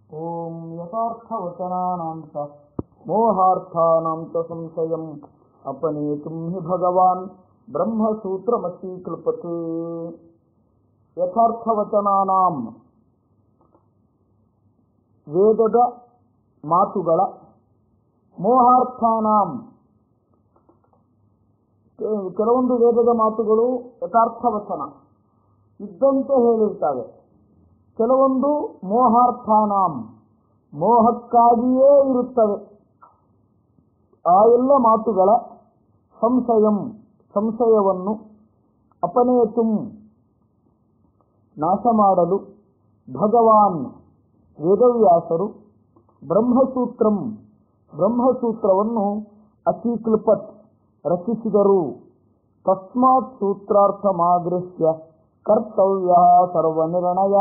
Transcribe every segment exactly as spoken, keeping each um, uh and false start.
ಓಂ ಯಥಾರ್ಥವಚನಾನಾಂತ ಮೋಹಾರ್ಥಾನಾಂತ ಸಂಶಯಂ ಅಪನೇತುಂ ಹಿ ಭಗವಾನ್ ಬ್ರಹ್ಮಸೂತ್ರಮತಿ ಕಲ್ಪತೆ. ಯಥಾರ್ಥವಚನಾನಾಂ ವೇದದ ಮಾತುಗಳ, ಮೋಹಾರ್ಥಾನಾಂ ಕೆಲವೊಂದು ವೇದದ ಮಾತುಗಳು ಯಥಾರ್ಥವಚನ ಇದ್ದಂತೆ ಹೇಳಿರ್ತವೆ. ಕೆಲವೊಂದು ಮೋಹಾರ್ಥಾನಾಂ ಮೋಹಕ್ಕಾಗಿಯೇ ಇರುತ್ತವೆ. ಆ ಎಲ್ಲ ಮಾತುಗಳ ಸಂಶಯಂ ಸಂಶಯವನ್ನು ಅಪನೇತುಂ ನಾಶ ಮಾಡಲು ಭಗವಾನ್ ವೇದವ್ಯಾಸರು ಬ್ರಹ್ಮಸೂತ್ರಂ ಬ್ರಹ್ಮಸೂತ್ರವನ್ನು ಅತೀಕ್ಲಪತ್ ರಚಿಸಿದರು. ತಸ್ಮಾತ್ ಸೂತ್ರಾರ್ಥಮಾಗೃಹ್ಯ ಕರ್ತವ್ಯ ಸರ್ವನಿರ್ಣಯ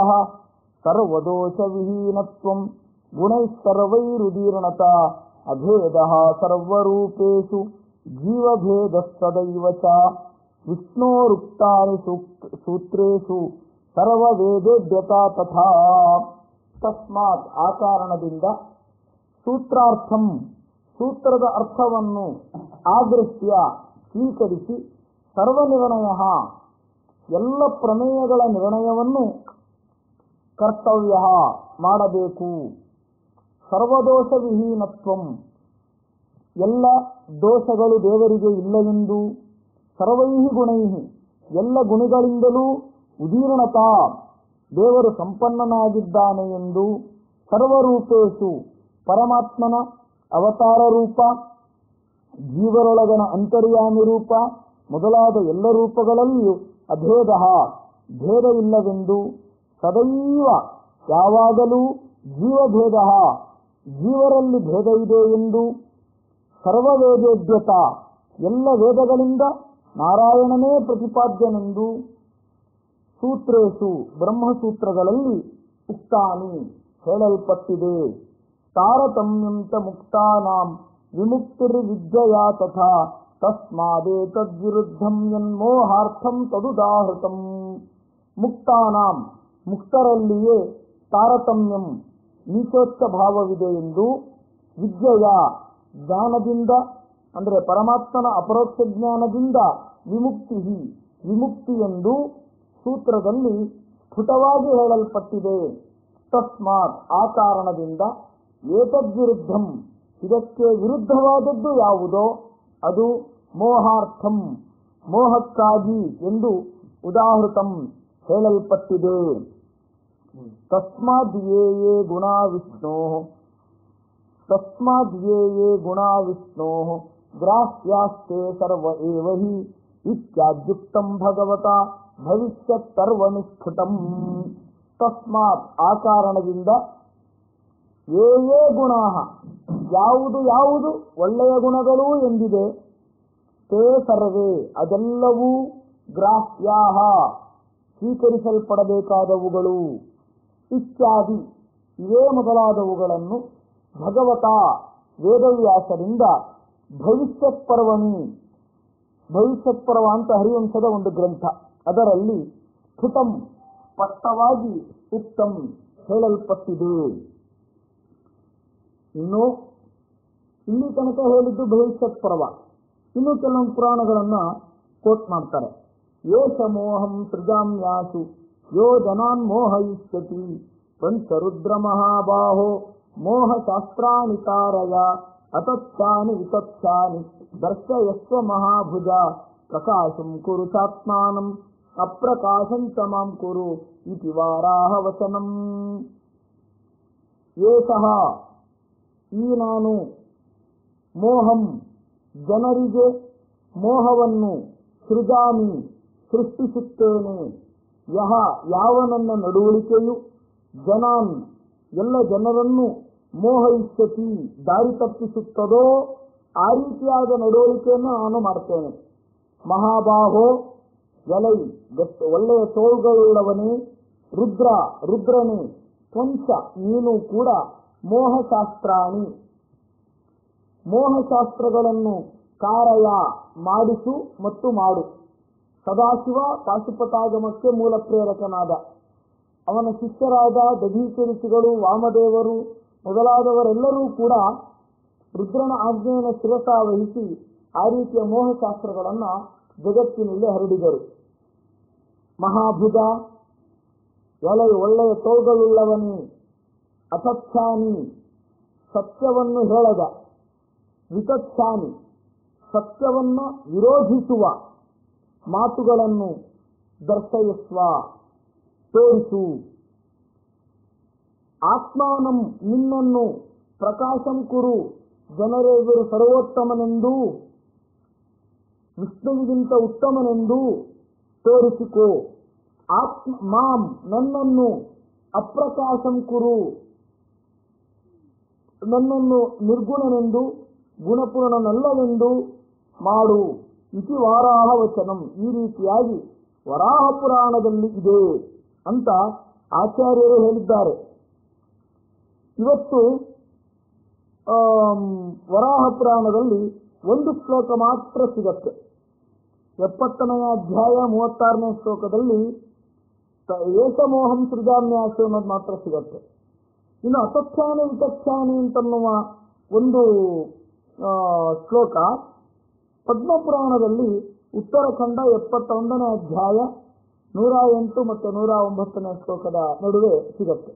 ಸರ್ವದೋಷವಿಹೀನತ್ವಂ ಗುಣೈಃಸರ್ವೈರುದೀರ್ಣತ ಅಭೇದಃ ಸರ್ವರೂಪೇಷು ಜೀವಭೇದಸ್ತದೈವ ಚ ವಿಷ್ಣೋರುಕ್ತಾನಿ ಸೂತ್ರೇಷು ಸರ್ವವೇದೇದ್ಯತಾ ತಥಾ. ತಸ್ಮಾತ್ ಆ ಕಾರಣದಿಂದ ಸೂತ್ರಾರ್ಥಂ ಸೂತ್ರದ ಅರ್ಥವನ್ನು ಆಗೃಹ್ಯ ಸ್ವೀಕರಿಸಿ ಸರ್ವನಿರ್ಣಯ ಎಲ್ಲ ಪ್ರಮೇಯಗಳ ನಿರ್ಣಯವನ್ನು ಕರ್ತವ್ಯ ಮಾಡಬೇಕು. ಸರ್ವದೋಷವಿಹೀನತ್ವಂ ಎಲ್ಲ ದೋಷಗಳು ದೇವರಿಗೆ ಇಲ್ಲವೆಂದು, ಸರ್ವೈಹಿ ಗುಣೈಹಿ ಎಲ್ಲ ಗುಣಗಳಿಂದಲೂ ಉದೀರ್ಣತಾ ದೇವರು ಸಂಪನ್ನನಾಗಿದ್ದಾನೆ ಎಂದು, ಸರ್ವರೂಪೇಶು ಪರಮಾತ್ಮನ ಅವತಾರ ರೂಪ, ಜೀವರೊಳಗನ ಅಂತರ್ಯಾಮಿ ರೂಪ ಮೊದಲಾದ ಎಲ್ಲ ರೂಪಗಳಲ್ಲಿಯೂ ಅಭೇದ ಭೇದವಿಲ್ಲವೆಂದು, ಸದೈವ ಯಾವಾಗಲೂ ಜೀವಭೇದ ಜೀವರಲ್ಲಿ ಭೇದವಿದೆ ಎಂದು, ಸರ್ವವೇದೇದ್ಯತ ಎಲ್ಲ ವೇದಗಳಿಂದ ನಾರಾಯಣನೇ ಪ್ರತಿಪಾದ್ಯನೆಂದು, ಸೂತ್ರೇಶು ಬ್ರಹ್ಮಸೂತ್ರಗಳಲ್ಲಿ ಉಕ್ತಾನಿ ಹೇಳಲ್ಪಟ್ಟಿದೆ. ತಾರತಮ್ಯಂತ ಮುಕ್ತಾನಾಂ ವಿಮುಕ್ತಿರ್ವಿದ್ಯಯಾ ತಥಾ ತಸ್ಮಾದೇತದ್ವಿರುದ್ಧಂ ಯನ್ಮೋಹಾರ್ಥಂ ತದುದಾಹೃತಂ. ಮುಕ್ತಾನಾಂ ಮುಕ್ತರಲ್ಲಿಯೇ ತಾರತಮ್ಯಂ ನೀಚೋಚ್ಚ ಭಾವವಿದೆ ಎಂದು, ವಿದ್ಯೆಯ ಜ್ಞಾನದಿಂದ ಅಂದರೆ ಪರಮಾತ್ಮನ ಅಪರೋಕ್ಷ ಜ್ಞಾನದಿಂದ ವಿಮುಕ್ತಿ ವಿಮುಕ್ತಿ ಎಂದು ಸೂತ್ರದಲ್ಲಿ ಸ್ಫುಟವಾಗಿ ಹೇಳಲ್ಪಟ್ಟಿದೆ. ತಸ್ಮಾತ್ ಆ ಕಾರಣದಿಂದ ಏತದ್ವಿರುದ್ಧಂ ಇದಕ್ಕೆ ವಿರುದ್ಧವಾದದ್ದು ಯಾವುದೋ ಅದು ಮೋಹಾರ್ಥಂ ಮೋಹಕ್ಕಾಗಿ ಎಂದು ಉದಾಹೃತಂ ಹೇಳಲ್ಪಟ್ಟಿದೆ. ತಸ್ಮಾದ್ ಯೇ ಯೇ ಗುಣಾ ವಿಷ್ಣೋ ತಸ್ಮಾದ್ ಯೇ ಯೇ ಗುಣಾ ವಿಷ್ಣೋ ಗ್ರಾಹ್ಯಾಸ್ತೆ ಸರ್ವ ಏವ ಹಿ ಇತ್ಯಾದ್ಯುಕ್ತಂ ಭಗವತಾ ಭವಿಷ್ಯತ್ ಸರ್ವನಿಷ್ಠುತಂ. ತಸ್ಮಾತ್ ಆ ಕಾರಣದಿಂದ ಯೇ ಯೇ ಗುಣಾ ಯಾವುದು ಯಾವುದು ಒಳ್ಳೆಯ ಗುಣಗಳು ಎಂದಿದೆ, ತೇ ಸರ್ವೇ ಅದೆಲ್ಲವೂ ಗ್ರಾಹ್ಯಾಹ ಸ್ವೀಕರಿಸಲ್ಪಡಬೇಕಾದವುಗಳು, ಇತ್ಯಾದಿ ಇವೇ ಮೊದಲಾದವುಗಳನ್ನು ಭಗವತಾ ವೇದವ್ಯಾಸರಿಂದ ಭವಿಷ್ಯತ್ ಪರ್ವಣಿ ಭವಿಷ್ಯತ್ ಪರ್ವ ಅಂತ ಹರಿವಂಶದ ಒಂದು ಗ್ರಂಥ, ಅದರಲ್ಲಿ ಸ್ಫುಟಂ ಸ್ಪಷ್ಟವಾಗಿ ಉಕ್ತಂ ಹೇಳಲ್ಪಟ್ಟಿದೆ. ಇನ್ನು ಇಲ್ಲಿ ತನಕ ಹೇಳಿದ್ದು ಭವಿಷ್ಯತ್ ಪರ್ವ. ಇನ್ನು ಕೆಲವೊಂದು ಪುರಾಣಗಳನ್ನ ಕೋಟ್ ಮಾಡ್ತಾರೆ. ಯೇಷ ಮೋಹಂ ಸೃಜಾಮ್ಯಾಸು ಯೋ ಜನಾನ್ ಮೋಹಯಿಷ್ಯತಿ ಪಂಚರುದ್ರ ಮಹಾಬಾಹೋ ಮೋಹ ಶಾಸ್ತ್ರಾಣಿ ತಾರಯ ಅತಚ್ಛಾನಿ ವಿತಚ್ಛಾನಿ ದರ್ಶಯಸ್ವ ಮಹಾಭುಜ ಪ್ರಕಾಶಂ ಕುರು ಚಾತ್ಮಾನಂ ಅಪ್ರಕಾಶಂಚ ಮಾಂ ಕುರು ಇತಿ ವಾರಾಹ ವಚನಂ. ಏಷಃ ಈ ನಾನು ಮೋಹಂ ಜನರಿಗೆ ಮೋಹವನ್ನು ಸೃಜಾಮಿ ಸೃಷ್ಟಿಸುತ್ತೇನೆ, ಯಹ ಯಾವ ನನ್ನ ನಡವಳಿಕೆಯು ಜನಾನ್ ಎಲ್ಲ ಜನರನ್ನು ಮೋಹಯಿಷ್ಯತಿ ದಾರಿ ತಪ್ಪಿಸುತ್ತದೋ ಆ ರೀತಿಯಾದ ನಡವಳಿಕೆಯನ್ನು ನಾನು ಮಾಡ್ತೇನೆ. ಮಹಾಬಾಹೋ ಎಲೈ ಒಳ್ಳೆಯ ತೋಳುಗಳುಳ್ಳವನೇ, ರುದ್ರ ರುದ್ರನೇ, ತ್ವಂಚ ನೀನು ಕೂಡ ಮೋಹಶಾಸ್ತ್ರಾಣಿ ಮೋಹಶಾಸ್ತ್ರಗಳನ್ನು ಕಾರಯ ಮಾಡಿಸು ಮತ್ತು ಮಾಡು. ಸದಾಶಿವ ಪಾಶುಪತಾಗಮಕ್ಕೆ ಮೂಲ ಪ್ರೇರಕನಾದ ಅವನ ಶಿಷ್ಯರಾದ ದಧೀಚ ಋಷಿಗಳು, ವಾಮದೇವರು ಮೊದಲಾದವರೆಲ್ಲರೂ ಕೂಡ ರುದ್ರನ ಆಜ್ಞೆಯನ್ನು ಶಿರಸಾವಹಿಸಿ ಆ ರೀತಿಯ ಮೋಹಶಾಸ್ತ್ರಗಳನ್ನು ಜಗತ್ತಿನಲ್ಲಿ ಹರಡಿದರು. ಮಹಾಭುಜ, ಒಳ್ಳೆಯ ಒಳ್ಳೆಯ ತೋಳುಗಳುಳ್ಳವನೇ, ಅತಚ್ಛಾನಿ, ಸತ್ಯವನ್ನು ಹೇಳದ, ವಿತಚ್ಛಾನಿ, ಸತ್ಯವನ್ನು ವಿರೋಧಿಸುವ ಮಾತುಗಳನ್ನು ದರ್ಶಯಿಸುವ, ತೋರಿಸು. ಆತ್ಮಾನಂ, ನಿನ್ನನ್ನು ಪ್ರಕಾಶಂ ಕುರು, ಜನರೆದುರು ಸರ್ವೋತ್ತಮನೆಂದು, ವಿಷ್ಣುವಿಗಿಂತ ಉತ್ತಮನೆಂದು ತೋರಿಸಿಕೋ. ಆತ್ಮ ಮಾಂ, ನನ್ನನ್ನು ಅಪ್ರಕಾಶಂ ಕುರು, ನನ್ನನ್ನು ನಿರ್ಗುಣನೆಂದು ಗುಣಪೂರ್ಣನಲ್ಲವೆಂದು ಮಾಡು. ಇತಿ ವಾರಾಹ ವಚನಂ, ಈ ರೀತಿಯಾಗಿ ವರಾಹ ಪುರಾಣದಲ್ಲಿ ಇದೆ ಅಂತ ಆಚಾರ್ಯರು ಹೇಳಿದ್ದಾರೆ. ಇವತ್ತು ವರಾಹ ಪುರಾಣದಲ್ಲಿ ಒಂದು ಶ್ಲೋಕ ಮಾತ್ರ ಸಿಗತ್ತೆ. ಎಪ್ಪತ್ತನೆಯ ಅಧ್ಯಾಯ ಮೂವತ್ತಾರನೇ ಶ್ಲೋಕದಲ್ಲಿ ಏಷಮೋಹಂ ಸೃಜಾಮ್ಯಾಸು ಅನ್ನೋದು ಮಾತ್ರ ಸಿಗತ್ತೆ. ಇನ್ನು ಅತಚ್ಛಾನಿ ವಿತಚ್ಛಾನಿ ಅಂತನ್ನುವ ಒಂದು ಶ್ಲೋಕ ಪದ್ಮಪುರಾಣದಲ್ಲಿ ಉತ್ತರಖಂಡ ಎಪ್ಪತ್ತೊಂದನೇ ಅಧ್ಯಾಯ ನೂರ ಎಂಟು ಮತ್ತು ನೂರ ಒಂಬತ್ತನೇ ಶ್ಲೋಕದ ನಡುವೆ ಸಿಗತ್ತೆ.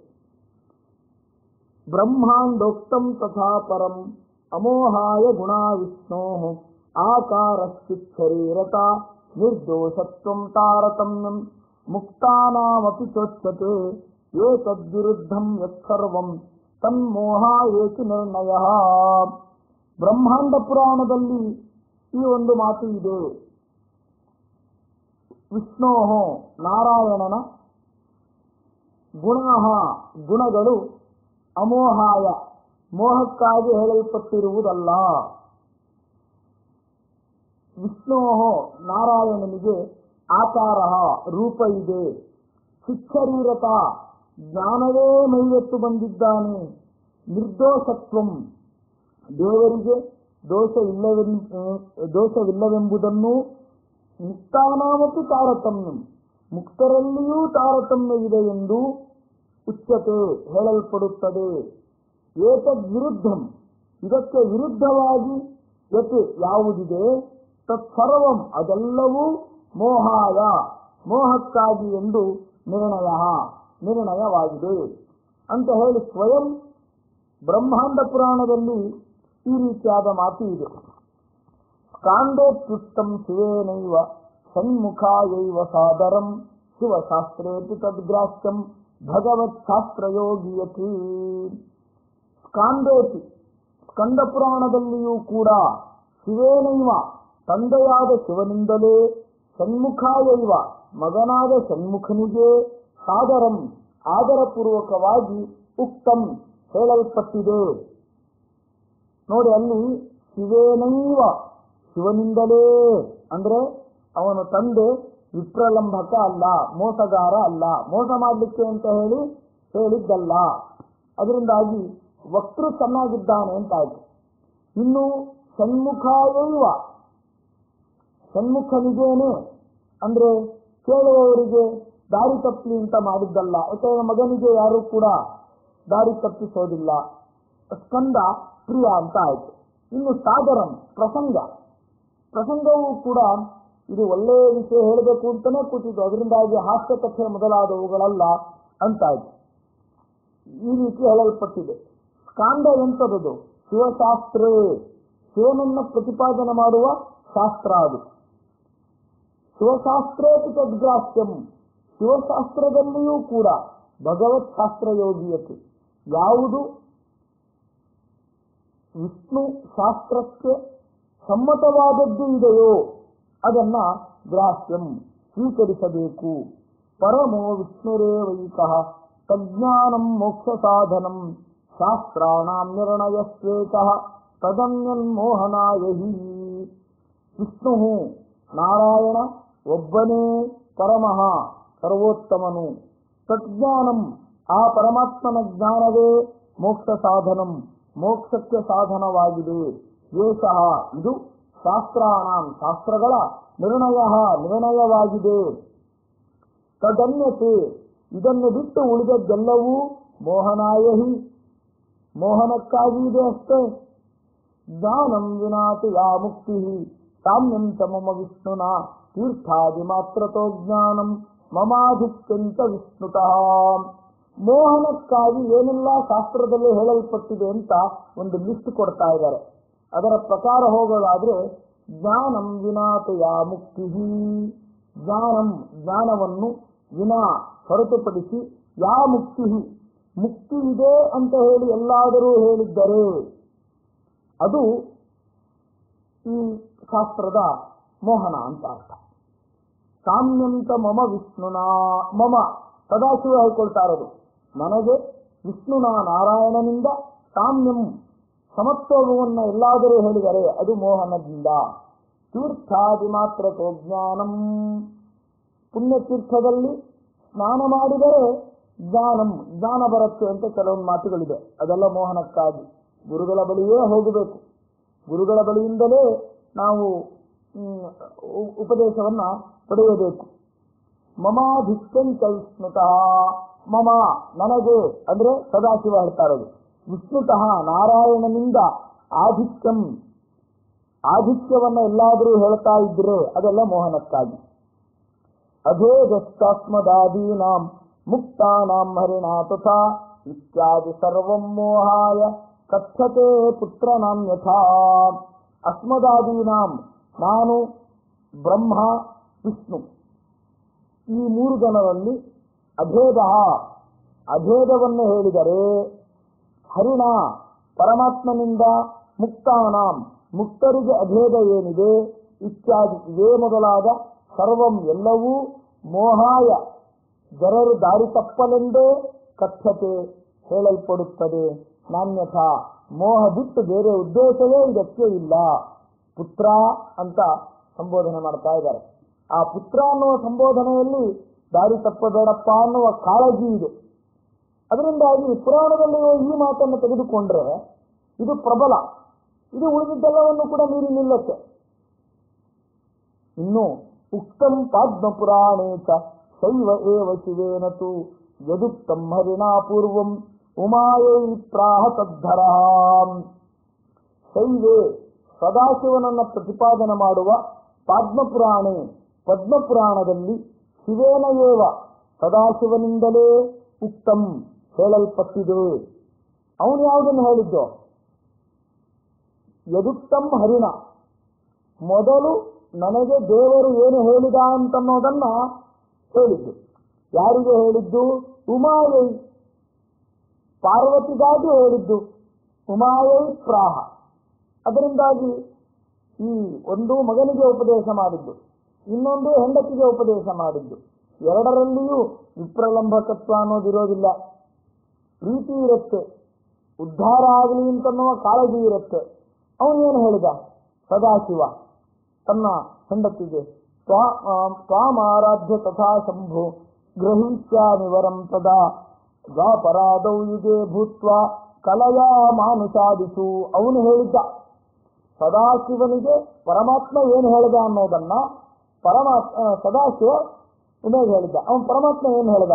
ಬ್ರಹ್ಮಾಂಡೋಕ್ತಂ ತಥಾ ಪರಂ ಅಮೋಹಾಯ ಗುಣಾ ವಿಷ್ಣೋ ಆಕಾರಶ್ಚಿತ್ ನಿರ್ದೋಷತ್ವಂ ತಾರತಮ್ಯಂ ಮುಕ್ತಾನಾಮಪಿ ಚೋಚ್ಯತೆ ಏತದ್ವಿರುದ್ಧಂ ಯತ್ಸರ್ವಂ ತನ್ಮೋಹಾಯೇತಿ ನಿರ್ಣಯಃ. ಬ್ರಹ್ಮಾಂಡ ಪುರಾಣದಲ್ಲಿ ಈ ಒಂದು ಮಾತು ಇದೆ. ವಿಷ್ಣೋ, ನಾರಾಯಣನ ಗುಣಃ, ಗುಣಗಳು ಅಮೋಹಾಯ, ಮೋಹಕ್ಕಾಗಿ ಹೇಳಲ್ಪಟ್ಟಿರುವುದಲ್ಲ. ವಿಷ್ಣೋ, ನಾರಾಯಣನಿಗೆ ಆಕಾರ, ರೂಪ ಇದೆ. ಶಿಕ್ಷರೀರತ, ಜ್ಞಾನವೇ ಮೈಯೆತ್ತು ಬಂದಿದ್ದಾನೆ. ನಿರ್ದೋಷತ್ವಂ, ದೇವರಿಗೆ ದೋಷ ಇಲ್ಲವೆನ್ ದೋಷವಿಲ್ಲವೆಂಬುದನ್ನು, ಮುಕ್ತಾನಾಮಪಿ ತಾರತಮ್ಯಂ, ಮುಕ್ತರಲ್ಲಿಯೂ ತಾರತಮ್ಯವಿದೆ ಎಂದು ಉಚ್ಯತೆ, ಹೇಳಲ್ಪಡುತ್ತದೆ. ಏತದ್ವಿರುದ್ಧಂ, ಇದಕ್ಕೆ ವಿರುದ್ಧವಾಗಿ ಯತ್ ಯಾವುದಿದೆ, ತತ್ಸರ್ವಂ ಅದೆಲ್ಲವೂ ಮೋಹಾಯ, ಮೋಹಕ್ಕಾಗಿ ಎಂದು ನಿರ್ಣಯ ನಿರ್ಣಯವಾಗಿದೆ ಅಂತ ಹೇಳಿ ಸ್ವಯಂ ಬ್ರಹ್ಮಾಂಡ ಪುರಾಣದಲ್ಲಿ ಈ ರೀತಿಯಾದ ಮಾತು ಇದೆ. ಸ್ಕಾಂದೋತ್ಯುಕ್ತಂ ಶಿವೇನೈವ ಸನ್ಮುಖಾಯೈವ ಸಾದರಂ ಶಿವಶಾಸ್ತ್ರೇಪಿ ತದ್ಗ್ರಾಹ್ಯಂ ಭಗವತ್ ಶಾಸ್ತ್ರಯೋಗಿಯತಿ. ಸ್ಕಾಂದೋತಿ, ಸ್ಕಂದ ಪುರಾಣದಲ್ಲಿಯೂ ಕೂಡ ಶಿವೇನೈವ, ತಂದೆಯಾದ ಶಿವನಿಂದಲೇ, ಸನ್ಮುಖಾಯೈವ, ಮಗನಾದ ಸನ್ಮುಖನಿಗೆ, ಸಾದರಂ, ಆದರಪೂರ್ವಕವಾಗಿ, ಉಕ್ತಂ, ಹೇಳಲ್ಪಟ್ಟಿದೆ. ನೋಡಿ, ಅಲ್ಲಿ ಶಿವೇನೈವ, ಶಿವನಿಂದಲೇ ಅಂದ್ರೆ ಅವನು ತಂದೆ ವಿಪ್ರಲಂಬಕ ಅಲ್ಲ, ಮೋಸಗಾರ ಅಲ್ಲ, ಮೋಸ ಮಾಡಲಿಕ್ಕೆ ಅಂತ ಹೇಳಿ ಹೇಳಿದ್ದಲ್ಲ. ಅದರಿಂದಾಗಿ ವಕ್ತೃ ಚೆನ್ನಾಗಿದ್ದಾನೆ ಅಂತಾಯ್ತು. ಇನ್ನು ಸನ್ಮುಖಾಯೈವ, ಸನ್ಮುಖನಿಗೇನೆ ಅಂದ್ರೆ ಕೇಳುವವರಿಗೆ ದಾರಿ ತಪ್ಪಲಿ ಅಂತ ಮಾಡಿದ್ದಲ್ಲ. ಯಾಕಂದ್ರೆ ಮಗನಿಗೆ ಯಾರು ಕೂಡ ದಾರಿ ತಪ್ಪಿಸೋದಿಲ್ಲ. ಸ್ಕಂದ ಪ್ರಿಯ ಅಂತ ಆಯ್ತು. ಇನ್ನು ಸಾದರಂ, ಪ್ರಸಂಗ, ಪ್ರಸಂಗವೂ ಕೂಡ ಇದು ಒಳ್ಳೆಯ ವಿಷಯ ಹೇಳಬೇಕು ಅಂತಾನೆ ಕೂತಿದ್ದು, ಅದರಿಂದಾಗಿ ಹಾಸ್ಯ ಕಥೆ ಮೊದಲಾದವುಗಳಲ್ಲ ಅಂತಾಯ್ತು. ಈ ರೀತಿ ಹೇಳಲ್ಪಟ್ಟಿದೆ. ಸ್ಕಾಂದ ಎಂಥದ್ದು? ಶಿವಶಾಸ್ತ್ರೇ, ಶಿವನನ್ನ ಪ್ರತಿಪಾದನೆ ಮಾಡುವ ಶಾಸ್ತ್ರ ಅದು. ಶಿವಶಾಸ್ತ್ರೇಪಿ ತದ್ಗ್ರಾಹ್ಯಂ, ಶಿವಶಾಸ್ತ್ರದಲ್ಲಿಯೂ ಕೂಡ ಭಗವತ್ ಶಾಸ್ತ್ರಯೋಗಿಯತೆ, ಯಾವುದು ವಿಷ್ಣು ಶಾಸ್ತ್ರಕ್ಕೆ ಸಮ್ಮತವಾದದ್ದು ಇದೆಯೋ ಅದನ್ನ ಗ್ರಾಹ್ಯಂ, ಸ್ವೀಕರಿಸಬೇಕು. ಪರಮೋ ವಿಷ್ಣುರೇವೈಕಃ ತಜ್ಞಾನಂ ಮೋಕ್ಷ ಸಾಧನಂ ಶಾಸ್ತ್ರಾಣಾಂ ನಿರ್ಣಯಸ್ವೇಕಃ ತದನ್ಯನ್ಮೋಹನಾಯ ಹಿ. ವಿಷ್ಣು ನಾರಾಯಣ ಒಬ್ಬನೇ ಪರಮಃ, ಸರ್ವೋತ್ತಮನು. ತಜ್ಞಾನಂ, ಆ ಪರಮಾತ್ಮನ ಜ್ಞಾನವೇ ಮೋಕ್ಷ ಸಾಧನಂ, ಮೋಕ್ಷಕ್ಕೆ ಸಾಧನವಾಗಿದೆ. ಏಷಃ, ಇದು ಶಾಸ್ತ್ರಾಣಾಂ, ಶಾಸ್ತ್ರಗಳ ನಿರ್ಣಯ ನಿರ್ಣಯವಾಗಿದೆ. ತದನ್ಯತೆ, ಇದನ್ನು ಬಿಟ್ಟು ಉಳಿದದ್ದೆಲ್ಲವೂ ಮೋಹನಾಯಹಿ, ಮೋಹನಕ್ಕಾಗಿ ಇದೆ ಅಷ್ಟೇ. ಜ್ಞಾನಂ ವಿನಾತು ಯಾ ಮುಕ್ತಿ ಸಾಮ್ಯಂ ಚ ಮಮ ವಿಷ್ಣುನ ತೀರ್ಥಾದಿ ಮಾತ್ರತೋ ಜ್ಞಾನಂ ಮಮಾಧಿಕ್ಯಂತ ವಿಷ್ಣುತಃ. ಮೋಹನಕ್ಕಾಗಿ ಏನೆಲ್ಲ ಶಾಸ್ತ್ರದಲ್ಲಿ ಹೇಳಲ್ಪಟ್ಟಿದೆ ಅಂತ ಒಂದು ಲಿಸ್ಟ್ ಕೊಡ್ತಾ ಇದ್ದಾರೆ. ಅದರ ಪ್ರಕಾರ ಹೋಗೋದಾದ್ರೆ ಜ್ಞಾನಂ ವಿನಾತು ಯಾ ಮುಕ್ತಿ, ಜ್ಞಾನಂ ಜ್ಞಾನವನ್ನು ವಿನಾ ಹೊರತುಪಡಿಸಿ ಯಾ ಮುಕ್ತಿ ಮುಕ್ತಿ ಇದೆ ಅಂತ ಹೇಳಿ ಎಲ್ಲಾದರೂ ಹೇಳಿದ್ದರೆ ಅದು ಈ ಶಾಸ್ತ್ರದ ಮೋಹನ ಅಂತ ಅರ್ಥ. ಸಾಮ್ಯಂತ ಮಮ ವಿಷ್ಣುನಾ, ಮಮ ಸದಾಶಿವ ಹೇಳ್ಕೊಳ್ತಾ ಇರೋದು ನನಗೆ ವಿಷ್ಣುನ ನಾರಾಯಣನಿಂದ ಸಾಮ್ಯಂ ಸಮತ್ವವನ್ನು ಎಲ್ಲಾದರೂ ಹೇಳಿದರೆ ಅದು ಮೋಹನದಿಂದ. ತೀರ್ಥಾದಿ ಮಾತ್ರತೋ ಜ್ಞಾನಂ, ಪುಣ್ಯತೀರ್ಥದಲ್ಲಿ ಸ್ನಾನ ಮಾಡಿದರೆ ಜ್ಞಾನಂ ಜ್ಞಾನ ಬರುತ್ತೆ ಅಂತ ಕೆಲವೊಂದು ಮಾತುಗಳಿದೆ. ಅದೆಲ್ಲ ಮೋಹನಕ್ಕಾಗಿ ಗುರುಗಳ ಬಳಿಯೇ ಹೋಗಬೇಕು. ಗುರುಗಳ ಬಳಿಯಿಂದಲೇ ನಾವು ಉಪದೇಶವನ್ನ ಪಡೆಯಬೇಕು. ಮಮಾಧಿಕ್ಯಂತ ವಿಷ್ಣುತಃ, ಮಮ ನನಗೆ ಅಂದ್ರೆ ಸದಾಶಿವ ಹೇಳ್ತಾ ಇರೋದು ವಿಷ್ಣುತಃ ನಾರಾಯಣನಿಂದ ಆಧಿಕ್ಯಂ, ಆಧಿಕ್ಯವನ್ನ ಎಲ್ಲಾದರೂ ಹೇಳ್ತಾ ಇದ್ರೆ ಅದೆಲ್ಲ ಮೋಹನಕ್ಕಾಗಿ. ಅಧೇಜಸ್ತಾಸ್ಮದಾದೀನಾಂ ಮುಕ್ತಾನಾಂ ಹರಿಣಾ ತಥಾ ಇತ್ಯಾದಿ ಸರ್ವಂ ಮೋಹಾಯ ಕಥ್ಯತೆ ಪುತ್ರನಾಂ ಯಥಾ. ಅಸ್ಮದಾದೀನಾಂ ನಾನು, ಬ್ರಹ್ಮ, ವಿಷ್ಣು ಈ ಮೂರು ಜನರಲ್ಲಿ ಅಭೇದ ಅಭೇದವನ್ನು ಹೇಳಿದರೆ ಹರಿಣ ಪರಮಾತ್ಮನಿಂದ ಮುಕ್ತಾನಾಂ ಮುಕ್ತರಿಗೆ ಅಭೇದ ಏನಿದೆ ಇತ್ಯಾದಿ ಇವೇ ಮೊದಲಾದ ಸರ್ವಂ ಎಲ್ಲವೂ ಮೋಹಾಯ ಜನರು ದಾರಿ ತಪ್ಪಲೆಂದೇ ಕಥ್ಯತೆ ಹೇಳಲ್ಪಡುತ್ತದೆ. ನಾನ್ಯಥ ಮೋಹ ಬಿಟ್ಟು ಬೇರೆ ಉದ್ದೇಶವೇ ಇದಕ್ಕೆ ಇಲ್ಲ. ಪುತ್ರ ಅಂತ ಸಂಬೋಧನೆ ಮಾಡ್ತಾ ಇದ್ದಾರೆ. ಆ ಪುತ್ರ ಅನ್ನುವ ಸಂಬೋಧನೆಯಲ್ಲಿ ದಾರಿ ತಪ್ಪಬೇಡಪ್ಪ ಅನ್ನುವ ಕಾಳಜಿ ಇದೆ. ಅದರಿಂದಾಗಿ ಪುರಾಣದಲ್ಲಿರುವ ಈ ಮಾತನ್ನು ತೆಗೆದುಕೊಂಡ್ರೆ ಇದು ಪ್ರಬಲ, ಇದು ಉಳಿದಿದ್ದೆಲ್ಲವನ್ನು ಕೂಡ ಮೀರಿ ನಿಲ್ಲುತ್ತೆ. ಇನ್ನು ಉಕ್ತಂ ಪಾದ್ಮ ಪುರಾಣೇಚ ಶೈವ ಏವ ಶಿವೇನತು ಯದುಕ್ತಂ ಹರಿಣಾ ಪೂರ್ವಂ ಉಮಾಯೈ ಪ್ರಾಹ ತದ್ಧರ. ಶೈವೇ ಸದಾಶಿವನನ್ನು ಪ್ರತಿಪಾದನೆ ಮಾಡುವ ಪಾದ್ಮಪುರಾಣೆ ಪದ್ಮಪುರಾಣದಲ್ಲಿ ಶಿವೇನ ಏವ ಸದಾಶಿವನಿಂದಲೇ ಉಕ್ತಂ ಹೇಳಲ್ಪಟ್ಟಿದೆ. ಅವನು ಯಾವುದನ್ನು ಹೇಳಿದ್ದು? ಯದುಕ್ತಂ ಹರಿಣ, ಮೊದಲು ನನಗೆ ದೇವರು ಏನು ಹೇಳಿದ ಅಂತನ್ನೋದನ್ನ ಹೇಳಿದ್ದು. ಯಾರಿಗೆ ಹೇಳಿದ್ದು? ಉಮಾಯೈ, ಪಾರ್ವತಿಗಾಗಿ ಹೇಳಿದ್ದು. ಉಮಾಯೈ ಪ್ರಾಹ. ಅದರಿಂದಾಗಿ ಈ ಒಂದು ಮಗನಿಗೆ ಉಪದೇಶ ಮಾಡಿದ್ದು, ಇನ್ನೊಂದು ಹೆಂಡತಿಗೆ ಉಪದೇಶ ಮಾಡಿದ್ದು. ಎರಡರಲ್ಲಿಯೂ ವಿಪ್ರಲಂಬಕತ್ವ ಅನ್ನೋದಿರೋದಿಲ್ಲ. ಪ್ರೀತಿ ಇರುತ್ತೆ, ಉದ್ಧಾರ ಆಗಲಿ ಅಂತನ್ನುವ ಕಾಳಜಿ ಇರುತ್ತೆ. ಅವನೇನು ಹೇಳಿದ? ಸದಾಶಿವ ತನ್ನ ಹೆಂಡತಿಗೆ ತ್ವಾಮಾರಾಧ್ಯ ತಥಾ ಶಂಭು ಗೃಹೀಷ್ಯಾಮಿ ವರಂ ತದಾ ದ್ವಾಪರಾದೌ ಯುಗೇ ಭೂತ್ವ ಕಲಯಾ ಮಾನುಷಾದಿಸು. ಅವನು ಹೇಳಿದ್ದ ಸದಾಶಿವನಿಗೆ ಪರಮಾತ್ಮ ಏನು ಹೇಳಿದ ಅನ್ನೋದನ್ನ ಪರಮಾತ್ಮ ಸದಾಶಿವ ಉಮೇಶ್ ಹೇಳಿದ್ದ. ಅವನು ಪರಮಾತ್ಮ ಏನು ಹೇಳಿದ?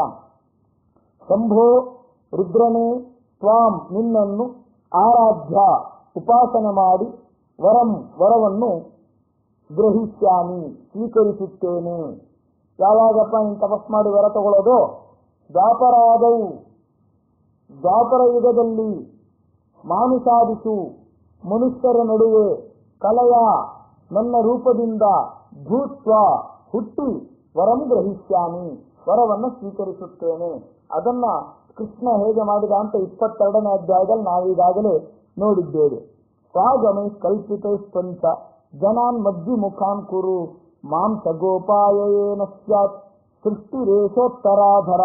ಶಂಭೋ ರುದ್ರನೇ, ತ್ವಾಂ ನಿನ್ನನ್ನು ಆರಾಧ್ಯ ಉಪಾಸನೆ ಮಾಡಿ ವರಂ ವರವನ್ನು ಗ್ರಹಿಸ್ಯಾಮಿ ಸ್ವೀಕರಿಸುತ್ತೇನೆ. ಯಾವಾಗಪ್ಪ ನೀನು ತಪಸ್ ಮಾಡಿ ವರ ತಗೊಳ್ಳೋದು? ದ್ವಾಪರಾದವು ದ್ವಾಪರ ಯುಗದಲ್ಲಿ ಮಾನುಷಾದಿಸು ಮನುಷ್ಯರ ನಡುವೆ ಕಲಯ ನನ್ನ ರೂಪದಿಂದ ಭೂತ್ವ ಹುಟ್ಟಿ ವರಂ ಗ್ರಹಿಸ್ಯಾಮಿ ವರವನ್ನು ಸ್ವೀಕರಿಸುತ್ತೇನೆ. ಅದನ್ನ ಕೃಷ್ಣ ಹೇಗೆ ಮಾಡಿದ ಅಂತ ಇಪ್ಪತ್ತೆರಡನೇ ಅಧ್ಯಾಯದಲ್ಲಿ ನಾವೀಗಾಗಲೇ ನೋಡಿದ್ದೇವೆ. ಸ್ವಾಗಮೈ ಕಲ್ಪಿತೈಸ್ತ್ವಂಚ ಜನಾನ್ ಮಧ್ಯ ಮುಖಾನ್ ಕುರು ಮಾಂಸ ಗೋಪಾಯೇನ ಸ್ಯಾತ್ ಸೃಷ್ಟಿರೇಷೋತ್ತರಾಧರ.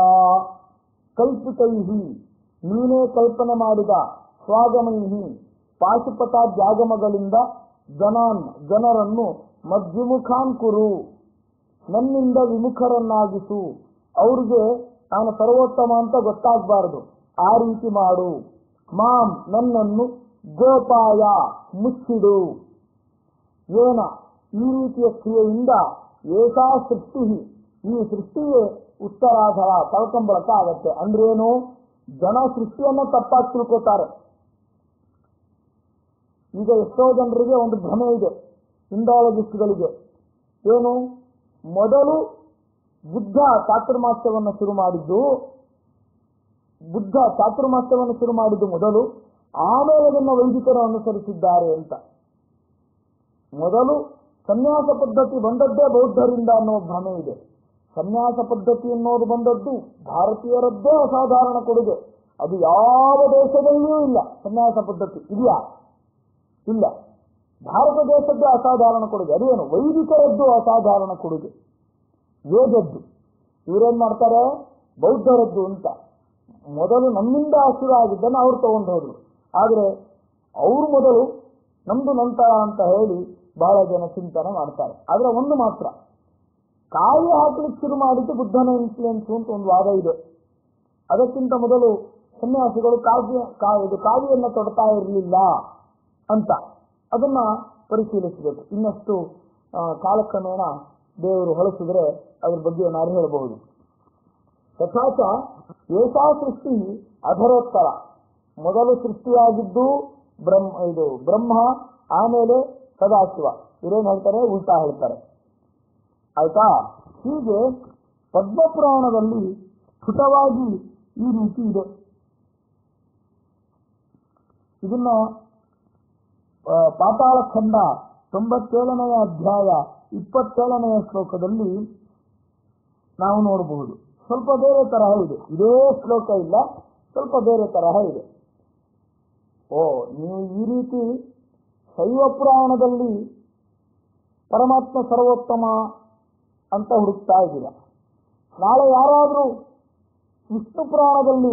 ಕಲ್ಪಿತೈಹಿ ನೀನೇ ಕಲ್ಪನೆ ಮಾಡಿದ, ಸ್ವಾಗಮೈಹಿ ಪಾಶುಪತಾದ್ಯಾಗಮಗಳಿಂದ ಜನಾನ್ ಜನರನ್ನು ಮಧ್ವಿಮುಖಾನ್ ಕುರು ನನ್ನಿಂದ ವಿಮುಖರನ್ನಾಗಿಸು. ಅವ್ರಿಗೆ ನಾನು ಸರ್ವೋತ್ತಮ ಅಂತ ಗೊತ್ತಾಗಬಾರದು, ಆ ರೀತಿ ಮಾಡು. ಮಾಂ ನನ್ನನ್ನು ಗೋಪಾಯ ಮುಚ್ಚಿಡು. ಏನ ಈ ರೀತಿಯ ಕ್ರಿಯೆಯಿಂದ ಏಷಾ ಸೃಷ್ಟಿ, ಈ ಸೃಷ್ಟಿಯೇ ಉತ್ತರಾಧರ ತಳ್ಕೊಂಬಳಕ ಆಗತ್ತೆ. ಅಂದ್ರೇನು, ಜನ ಸೃಷ್ಟಿಯನ್ನು ತಪ್ಪಾಗಿ ತಿಳ್ಕೋತಾರೆ. ಈಗ ಎಷ್ಟೋ ಜನರಿಗೆ ಒಂದು ಭ್ರಮೆ ಇದೆ, ಇಂಡಾಲಜಿಸ್ಟ್ಗಳಿಗೆ. ಏನು, ಮೊದಲು ಬುದ್ಧ ಚಾತುರ್ಮಾಸ್ಯವನ್ನು ಶುರು ಮಾಡಿದ್ದು ಬುದ್ಧ ಚಾತುರ್ಮಾಸ್ಯವನ್ನು ಶುರು ಮಾಡಿದ್ದು ಮೊದಲು, ಆಮೇಲೆ ಅದನ್ನು ವೈದಿಕರು ಅನುಸರಿಸಿದ್ದಾರೆ ಅಂತ. ಮೊದಲು ಸನ್ಯಾಸ ಪದ್ಧತಿ ಬಂದದ್ದೇ ಬೌದ್ಧರಿಂದ ಅನ್ನೋ ಭ್ರಮೆ ಇದೆ. ಸನ್ಯಾಸ ಪದ್ಧತಿ ಅನ್ನೋದು ಬಂದದ್ದು ಭಾರತೀಯರದ್ದೇ ಅಸಾಧಾರಣ ಕೊಡುಗೆ. ಅದು ಯಾವ ದೇಶದಲ್ಲಿಯೂ ಇಲ್ಲ. ಸನ್ಯಾಸ ಪದ್ಧತಿ ಇದೆಯಾ? ಇಲ್ಲ. ಭಾರತ ದೇಶದ್ದೇ ಅಸಾಧಾರಣ ಕೊಡುಗೆ. ಅದೇನು, ವೈದಿಕರದ್ದು ಅಸಾಧಾರಣ ಕೊಡುಗೆ, ವೇದದ್ದು. ಇವರೇನ್ ಮಾಡ್ತಾರೆ, ಬೌದ್ಧರದ್ದು ಅಂತ. ಮೊದಲು ನಮ್ಮಿಂದ ಶುರು ಆಗಿದ್ದನ್ನು ಅವ್ರು ತಗೊಂಡು ಹೋದ್ರು. ಆದರೆ ಅವರು ಮೊದಲು, ನಮ್ದು ನಂತರ ಅಂತ ಹೇಳಿ ಬಹಳ ಜನ ಚಿಂತನೆ ಮಾಡ್ತಾರೆ. ಆದರೆ ಒಂದು ಮಾತ್ರ, ಕಾಯಿ ಹಾಕಲಿಕ್ಕೆ ಶುರು ಮಾಡಿದ್ದು ಬುದ್ಧನ ಇನ್ಫ್ಲುಯೆನ್ಸ್ ಅಂತ ಒಂದು ವಾದ ಇದೆ. ಅದಕ್ಕಿಂತ ಮೊದಲು ಸನ್ಯಾಸಿಗಳು ಕಾವ್ಯ ಇದು ಕಾವ್ಯವನ್ನು ತೊಡ್ತಾ ಇರಲಿಲ್ಲ ಅಂತ ಅದನ್ನ ಪರಿಶೀಲಿಸಬೇಕು. ಇನ್ನಷ್ಟು ಕಾಲಕ್ರಮೇಣ ದೇವರು ಹೊಳಿಸಿದ್ರೆ ಅದ್ರ ಬಗ್ಗೆ ಏನಾದ್ರು ಹೇಳಬಹುದು. ತಥಾಚ ಏಷಾ ಸೃಷ್ಟಿ ಅಧರೋತ್ತರ, ಮೊದಲು ಸೃಷ್ಟಿಯಾಗಿದ್ದು ಬ್ರಹ್ಮ ಇದು ಬ್ರಹ್ಮ, ಆಮೇಲೆ ಸದಾಶಿವ. ಇವರೇನು ಹೇಳ್ತಾರೆ, ಉಲ್ಟಾ ಹೇಳ್ತಾರೆ. ಆಯ್ತಾ? ಹೀಗೆ ಪದ್ಮಪುರಾಣದಲ್ಲಿ ಸ್ಫುಟವಾಗಿ ಈ ರೀತಿ ಇದೆ. ಇದನ್ನ ಪಾತಾಳ ಖಂಡ ತೊಂಬತ್ತೇಳನೆಯ ಅಧ್ಯಾಯ ಇಪ್ಪತ್ತೇಳನೆಯ ಶ್ಲೋಕದಲ್ಲಿ ನಾವು ನೋಡಬಹುದು. ಸ್ವಲ್ಪ ಬೇರೆ ತರಹ ಇದೆ, ಇದೇ ಶ್ಲೋಕ ಇಲ್ಲ, ಸ್ವಲ್ಪ ಬೇರೆ ತರಹ ಇದೆ. ಓ, ನೀವು ಈ ರೀತಿ ಶೈವ ಪುರಾಣದಲ್ಲಿ ಪರಮಾತ್ಮ ಸರ್ವೋತ್ತಮ ಅಂತ ಹುಡುಕ್ತಾ ಇದ್ದೀರಾ. ನಾಳೆ ಯಾರಾದರೂ ವಿಷ್ಣು ಪುರಾಣದಲ್ಲಿ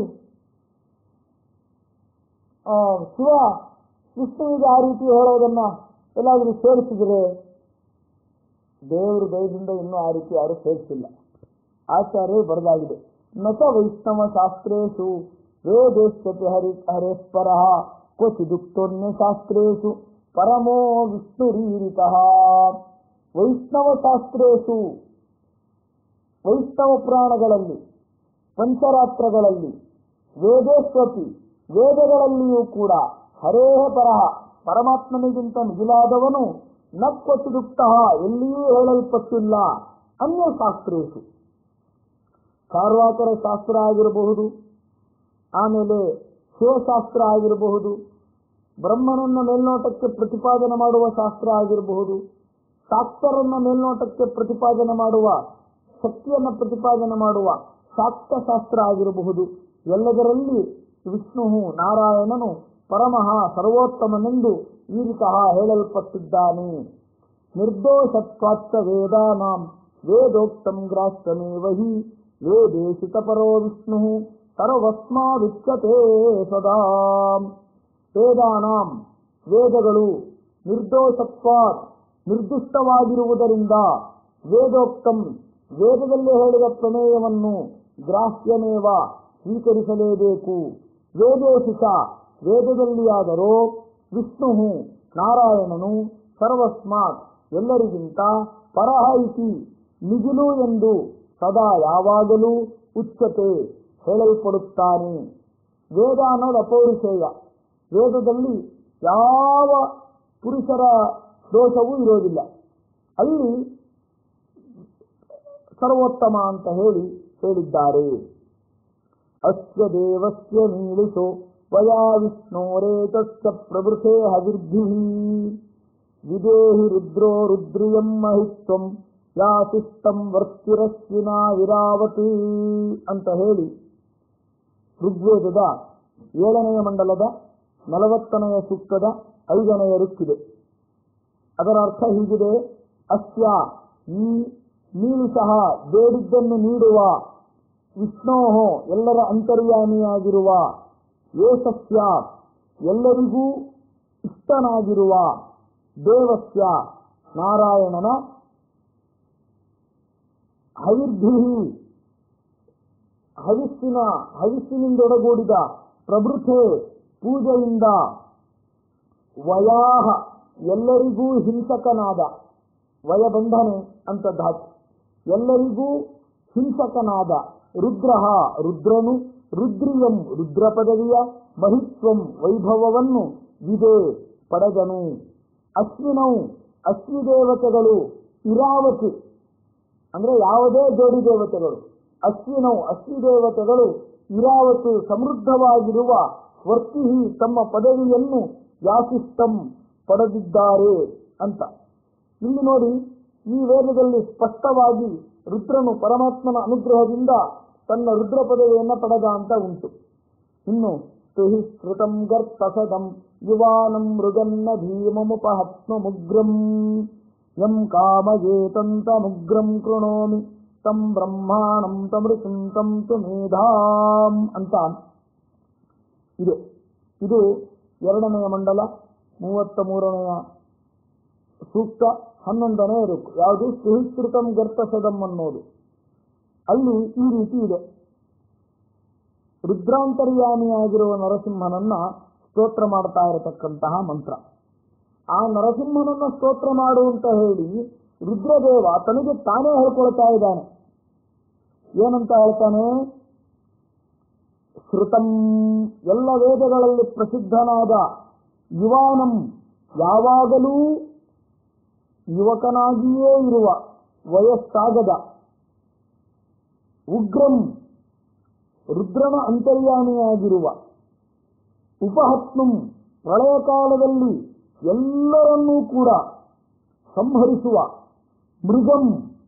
ಶಿವ ವಿಷ್ಣುವಿಗೆ ಆ ರೀತಿ ಹೇಳೋದನ್ನ ಎಲ್ಲಾದರೂ ಸೇರಿಸಿದರೆ, ದೇವರ ದಯದಿಂದ ಇನ್ನೂ ಆ ರೀತಿ ಯಾರು ಸೇರಿಸಿಲ್ಲ. ಆಚಾರ್ಯ ಬರೆದಾಗಿದೆ, ನಚ ವೈಷ್ಣವ ಶಾಸ್ತ್ರೇಷು ವೇದೇಶ್ವತಿ ಹರಿ ಹರೇಶ್ವರ ಕ್ವಚಿದುಕ್ತೋನ್ಯ ಶಾಸ್ತ್ರೇಷು ಪರಮೋ ವಿಷ್ಣುರೀರಿತಃ. ವೈಷ್ಣವ ಶಾಸ್ತ್ರೇಷು, ವೈಷ್ಣವ ಪುರಾಣಗಳಲ್ಲಿ, ಪಂಚರಾತ್ರಗಳಲ್ಲಿ, ವೇದೇಶ್ವತಿ ವೇದಗಳಲ್ಲಿಯೂ ಕೂಡ ಹರೇಹ ಪರಹ ಪರಮಾತ್ಮನಿಗಿಂತ ಮಿಗಿಲಾದವನು ನ ಕ್ವಚಿದುಕ್ತ ಎಲ್ಲಿಯೂ ಹೇಳಲ್ಪಟ್ಟಿಲ್ಲ. ಅನ್ಯ ಶಾಸ್ತ್ರೇಷು, ಚಾರ್ವಾಕರ ಶಾಸ್ತ್ರ ಆಗಿರಬಹುದು, ಆಮೇಲೆ ಶಿವಶಾಸ್ತ್ರ ಆಗಿರಬಹುದು, ಬ್ರಹ್ಮನನ್ನ ಮೇಲ್ನೋಟಕ್ಕೆ ಪ್ರತಿಪಾದನೆ ಮಾಡುವ ಶಾಸ್ತ್ರ ಆಗಿರಬಹುದು, ಶಾಕ್ತರನ್ನ ಮೇಲ್ನೋಟಕ್ಕೆ ಪ್ರತಿಪಾದನೆ ಮಾಡುವ, ಶಕ್ತಿಯನ್ನು ಪ್ರತಿಪಾದನೆ ಮಾಡುವ ಶಾಕ್ತ ಶಾಸ್ತ್ರ ಆಗಿರಬಹುದು. ಎಲ್ಲದರಲ್ಲಿ ವಿಷ್ಣು ನಾರಾಯಣನು ಪರಮಃ ಸರ್ವೋತ್ತಮನೆಂದು ಈರಿತಃ ಹೇಳಲ್ಪಟ್ಟಿದ್ದಾನೆ. ನಿರ್ದೋಷತ್ವಾಚ್ಚ ವೇದಾನಾಂ ವೇದೋಕ್ತಂ ಗ್ರಾಹ್ಯಮೇವ ಹಿ ವೇದೇಶಿತ ಪರೋ ವಿಷ್ಣು ಸರ್ವಸ್ಮಾದುಚ್ಯತೆ ಸದಾ. ವೇದಾನಾಂ ವೇದಗಳು ನಿರ್ದೋಷತ್ವಾತ್ ನಿರ್ದಿಷ್ಟವಾಗಿರುವುದರಿಂದ, ವೇದೋಕ್ತಂ ವೇದದಲ್ಲಿ ಹೇಳಿದ ಪ್ರಮೇಯವನ್ನು ಗ್ರಾಹ್ಯಮೇವ ಸ್ವೀಕರಿಸಲೇಬೇಕು. ವೇದೇಶಿತ ವೇದದಲ್ಲಿಯಾದರೂ ವಿಷ್ಣು ನಾರಾಯಣನು ಸರ್ವಸ್ಮಾತ್ ಎಲ್ಲರಿಗಿಂತ ಪರಹ ಇತಿ ಮಿಗಿಲು ಎಂದು ಸದಾ ಯಾವಾಗಲೂ ಉಚ್ಯತೆ ಹೇಳಲ್ಪಡುತ್ತಾನೆ. ವೇದ ಅನ್ನೋದು ಅಪೌರುಷೇಯ. ವೇದದಲ್ಲಿ ಯಾವ ಪುರುಷರ ದೋಷವೂ ಇರೋದಿಲ್ಲ. ಅಲ್ಲಿ ಸರ್ವೋತ್ತಮ ಅಂತ ಹೇಳಿ ಹೇಳಿದ್ದಾರೆ. ಅಸ್ಯ ದೇವಸ್ಯ ನೀಳಿಸೋ ವಯಾ ವಿಷ್ಣೋರೇತಸ್ಯ ಪ್ರವೃಥೇ ಹವಿರ್ಭಿಃ ವಿದೇಹಿ ರುದ್ರೋ ರುದ್ರಿಯಂ ಮಹಿತ್ವಂ ಯಾಸಿಷ್ಟಂ ವರ್ತಿರಸ್ವಿನಾ ವಿರಾವತಿ ಅಂತ ಹೇಳಿ ಋಗ್ವೇದದ ಏಳನೆಯ ಮಂಡಲದ ನಲವತ್ತನೆಯ ಸೂಕ್ತದ ಐದನೆಯ ರುಕ್ಕಿದೆ. ಅದರ ಅರ್ಥ ಹೀಗಿದೆ, ಅಸ್ಯ ಈ ನೀಲಿಸಹ ಬೇಡಿದ್ದನ್ನು ನೀಡುವ, ವಿಷ್ಣೋಹೋ ಎಲ್ಲರ ಅಂತರ್ಯಾಮಿಯಾಗಿರುವ, ಏಷಸ್ಯ ಎಲ್ಲರಿಗೂ ಇಷ್ಟನಾಗಿರುವ, ದೇವಸ್ಯ ನಾರಾಯಣನ, ಹವಿರ್ಭಿಹಿ ಹವಿಸ್ಸಿನ ಹವಿಸ್ಸಿನಿಂದೊಡಗೂಡಿದ, ಪ್ರಭೃತೆ ಪೂಜೆಯಿಂದ, ವಯಾಹ ಎಲ್ಲರಿಗೂ ಹಿಂಸಕನಾದ, ವಯಬಂಧನೆ ಅಂತ ಧಾತು, ಎಲ್ಲರಿಗೂ ಹಿಂಸಕನಾದ ರುದ್ರ ರುದ್ರನು ರುದ್ರಿಯಂ ರುದ್ರ ಪದವಿಯ ಮಹಿತ್ವಂ ವೈಭವವನ್ನು ವಿದೇ ಪಡೆದನು. ಅಶ್ವಿನೌ ಅಶ್ವಿದೇವತೆಗಳು ಇರಾವತಿ ಅಂದ್ರೆ ಯಾವುದೇ ಜೋಡಿ ದೇವತೆಗಳು, ಅಶ್ವಿನೌ ಅಶ್ವಿದೇವತೆಗಳು ಇರಾವತು ಸಮೃದ್ಧವಾಗಿರುವ ವರ್ತಿಹಿ ತಮ್ಮ ಪದವಿಯನ್ನು ಯಾಸಿಷ್ಟಂ ಪಡೆದಿದ್ದಾರೆ ಅಂತ. ಇಲ್ಲಿ ನೋಡಿ, ಈ ವೇದದಲ್ಲಿ ಸ್ಪಷ್ಟವಾಗಿ ರುದ್ರನು ಪರಮಾತ್ಮನ ಅನುಗ್ರಹದಿಂದ ತನ್ನ ರುದ್ರ ಪದವಿಯನ್ನು ಪಡೆದ ಅಂತ ಉಂಟು. ಇನ್ನು ತುಹಿ ಶ್ರುತಂ ಗರ್ತಸದಂ ಯುವಾನಂ ಮೃಗನ್ನ ಭೀಮಮುಪಹತ್ಮ ಮುಗ್ರಂ ಯಂ ಕಾಮಯೇತಂತ ಮುಗ್ರಂ ಕೃಣೋಮಿ ತಂ ಬ್ರಹ್ಮಾಣಂ ತಮೃತಂ ತಂ ತು ಮೇಧಾಂ ಅಂತ ಇದೆ. ಇದು ಎರಡನೆಯ ಮಂಡಲ ಮೂವತ್ತ ಮೂರನೆಯ ಸೂಕ್ತ ಹನ್ನೊಂದನೇ ಋಕ್. ಯಾವುದು? ಸುಹಿಶ್ರುತಂ ಗರ್ತಸದಂ ಅನ್ನೋದು. ಅಲ್ಲಿ ಈ ರೀತಿ ಇದೆ. ರುದ್ರಾಂತರ್ಯಾಮಿಯಾಗಿರುವ ನರಸಿಂಹನನ್ನ ಸ್ತೋತ್ರ ಮಾಡ್ತಾ ಇರತಕ್ಕಂತಹ ಮಂತ್ರ. ಆ ನರಸಿಂಹನನ್ನ ಸ್ತೋತ್ರ ಮಾಡು ಅಂತ ಹೇಳಿ ರುದ್ರದೇವ ತನಗೆ ತಾನೇ ಹೇಳ್ಕೊಳ್ತಾ ಇದ್ದಾನೆ. ಏನಂತ ಹೇಳ್ತಾನೆ? ಶ್ರುತಂ ಎಲ್ಲ ವೇದಗಳಲ್ಲಿ ಪ್ರಸಿದ್ಧನಾದ ಯುವಾನಂ ಯಾವಾಗಲೂ ಯುವಕನಾಗಿಯೇ ಇರುವ ವಯಸ್ಸಾಗದ ಉಗ್ರಂ ರುದ್ರನ ಅಂತರ್ಯಾಮಿಯಾಗಿರುವ ಉಪಹತ್ನುಂ ಪ್ರಳಯ ಕಾಲದಲ್ಲಿ ಎಲ್ಲರನ್ನೂ ಕೂಡ ಸಂಹರಿಸುವ ಮೃಗಂ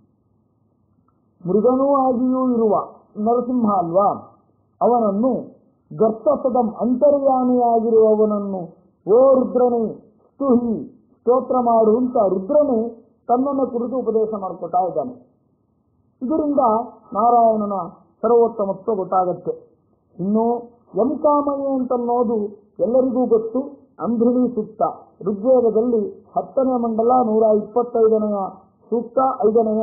ಮೃಗನೂ ಆಗಿಯೂ ಇರುವ ನರಸಿಂಹ ಅಲ್ವಾ, ಅವನನ್ನು ಗರ್ತಸದಂ ಅಂತರ್ಯಾಮಿಯಾಗಿರುವವನನ್ನು ಓ ರುದ್ರನೇ ಸ್ತುಹಿ ಸ್ತೋತ್ರ ಮಾಡುವಂತ ರುದ್ರನೇ ತನ್ನನ್ನು ಕುರಿತು ಉಪದೇಶ ಮಾಡಿಕೊಳ್ತಾ ಇದ್ದಾನೆ. ಇದರಿಂದ ನಾರಾಯಣನ ಸರ್ವೋತ್ತಮತ್ವ ಗೊತ್ತಾಗತ್ತೆ. ಇನ್ನು ಎಂ ಕಾಮಯೇ ಅಂತನ್ನೋದು ಎಲ್ಲರಿಗೂ ಗೊತ್ತು. ಅಂಬ್ರಿಣಿ ಸೂಕ್ತ ಋಗ್ವೇದದಲ್ಲಿ ಹತ್ತನೇ ಮಂಡಲ ನೂರ ಇಪ್ಪತ್ತೈದನೆಯ ಸೂಕ್ತ ಐದನೆಯ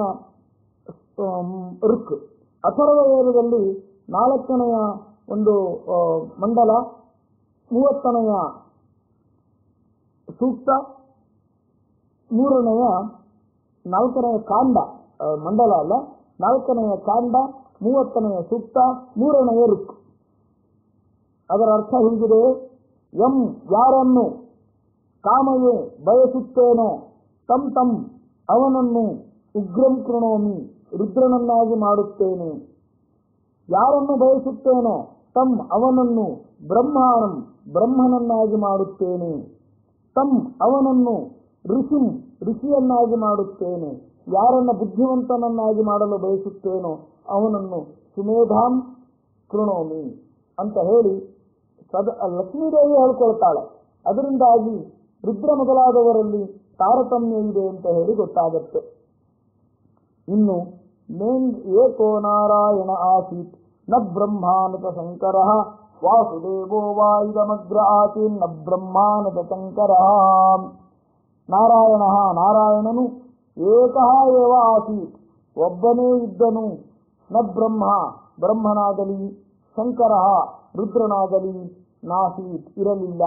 ಋಕ್. ಅಥರ್ವ ವೇದದಲ್ಲಿ ನಾಲ್ಕನೆಯ ಒಂದು ಮಂಡಲ ಮೂವತ್ತನೆಯ ಸೂಕ್ತ ಮೂರನೆಯ ನಾಲ್ಕನೆಯ ಕಾಂಡ ಮಂಡಲ ಅಲ್ಲ ನಾಲ್ಕನೆಯ ಕಾಂಡ ಮೂವತ್ತನೆಯ ಸೂಕ್ತ ಮೂರನೆಯ ಋಕ್. ಅದರ ಅರ್ಥ ಹೀಗಿದೆ: ಎಂ ಯಾರನ್ನು ಕಾಮಯೇ ಬಯಸುತ್ತೇನೋ ತಂ ತಂ ಅವನನ್ನು ಉಗ್ರಂ ಕೃಣೋಮಿ ರುದ್ರನನ್ನಾಗಿ ಮಾಡುತ್ತೇನೆ. ಯಾರನ್ನು ಬಯಸುತ್ತೇನೋ ತಂ ಅವನನ್ನು ಬ್ರಹ್ಮಾಣಂ ಬ್ರಹ್ಮನನ್ನಾಗಿ ಮಾಡುತ್ತೇನೆ. ತಂ ಅವನನ್ನು ಋಷಿಂ ಋಷಿಯನ್ನಾಗಿ ಮಾಡುತ್ತೇನೆ. ಯಾರನ್ನ ಬುದ್ಧಿವಂತನನ್ನಾಗಿ ಮಾಡಲು ಬಯಸುತ್ತೇನೋ ಅವನನ್ನು ಸುಮೇಧಾಂ ಕೃಣೋಮಿ ಅಂತ ಹೇಳಿ ಸದ ಲಕ್ಷ್ಮೀದೇವಿ ಹೇಳ್ಕೊಳ್ತಾಳೆ. ಅದರಿಂದಾಗಿ ರುದ್ರ ಮೊದಲಾದವರಲ್ಲಿ ತಾರತಮ್ಯ ಇದೆ ಅಂತ ಹೇಳಿ ಗೊತ್ತಾಗತ್ತೆ. ಇನ್ನು ಮೇನ್ ಏಕೋ ನಾರಾಯಣ ಆಸೀತ್ ನ ಬ್ರಹ್ಮಾನತ ಶಂಕರ ವಾಸುದೇವೋ ವಾ ಇದಮಗ್ರ ಆಸೀನ್ ನ ಬ್ರಹ್ಮಾನತ ಶಂಕರ. ನಾರಾಯಣ ನಾರಾಯಣನು ಏಕಃ ಏವ ಆಸೀತ್ ಒಬ್ಬನೇ ಇದ್ದನು. ನ ಬ್ರಹ್ಮ ಬ್ರಹ್ಮನಾಗಲಿ ಶಂಕರ ರುದ್ರನಾಗಲಿ ನಾಸೀತ್ ಇರಲಿಲ್ಲ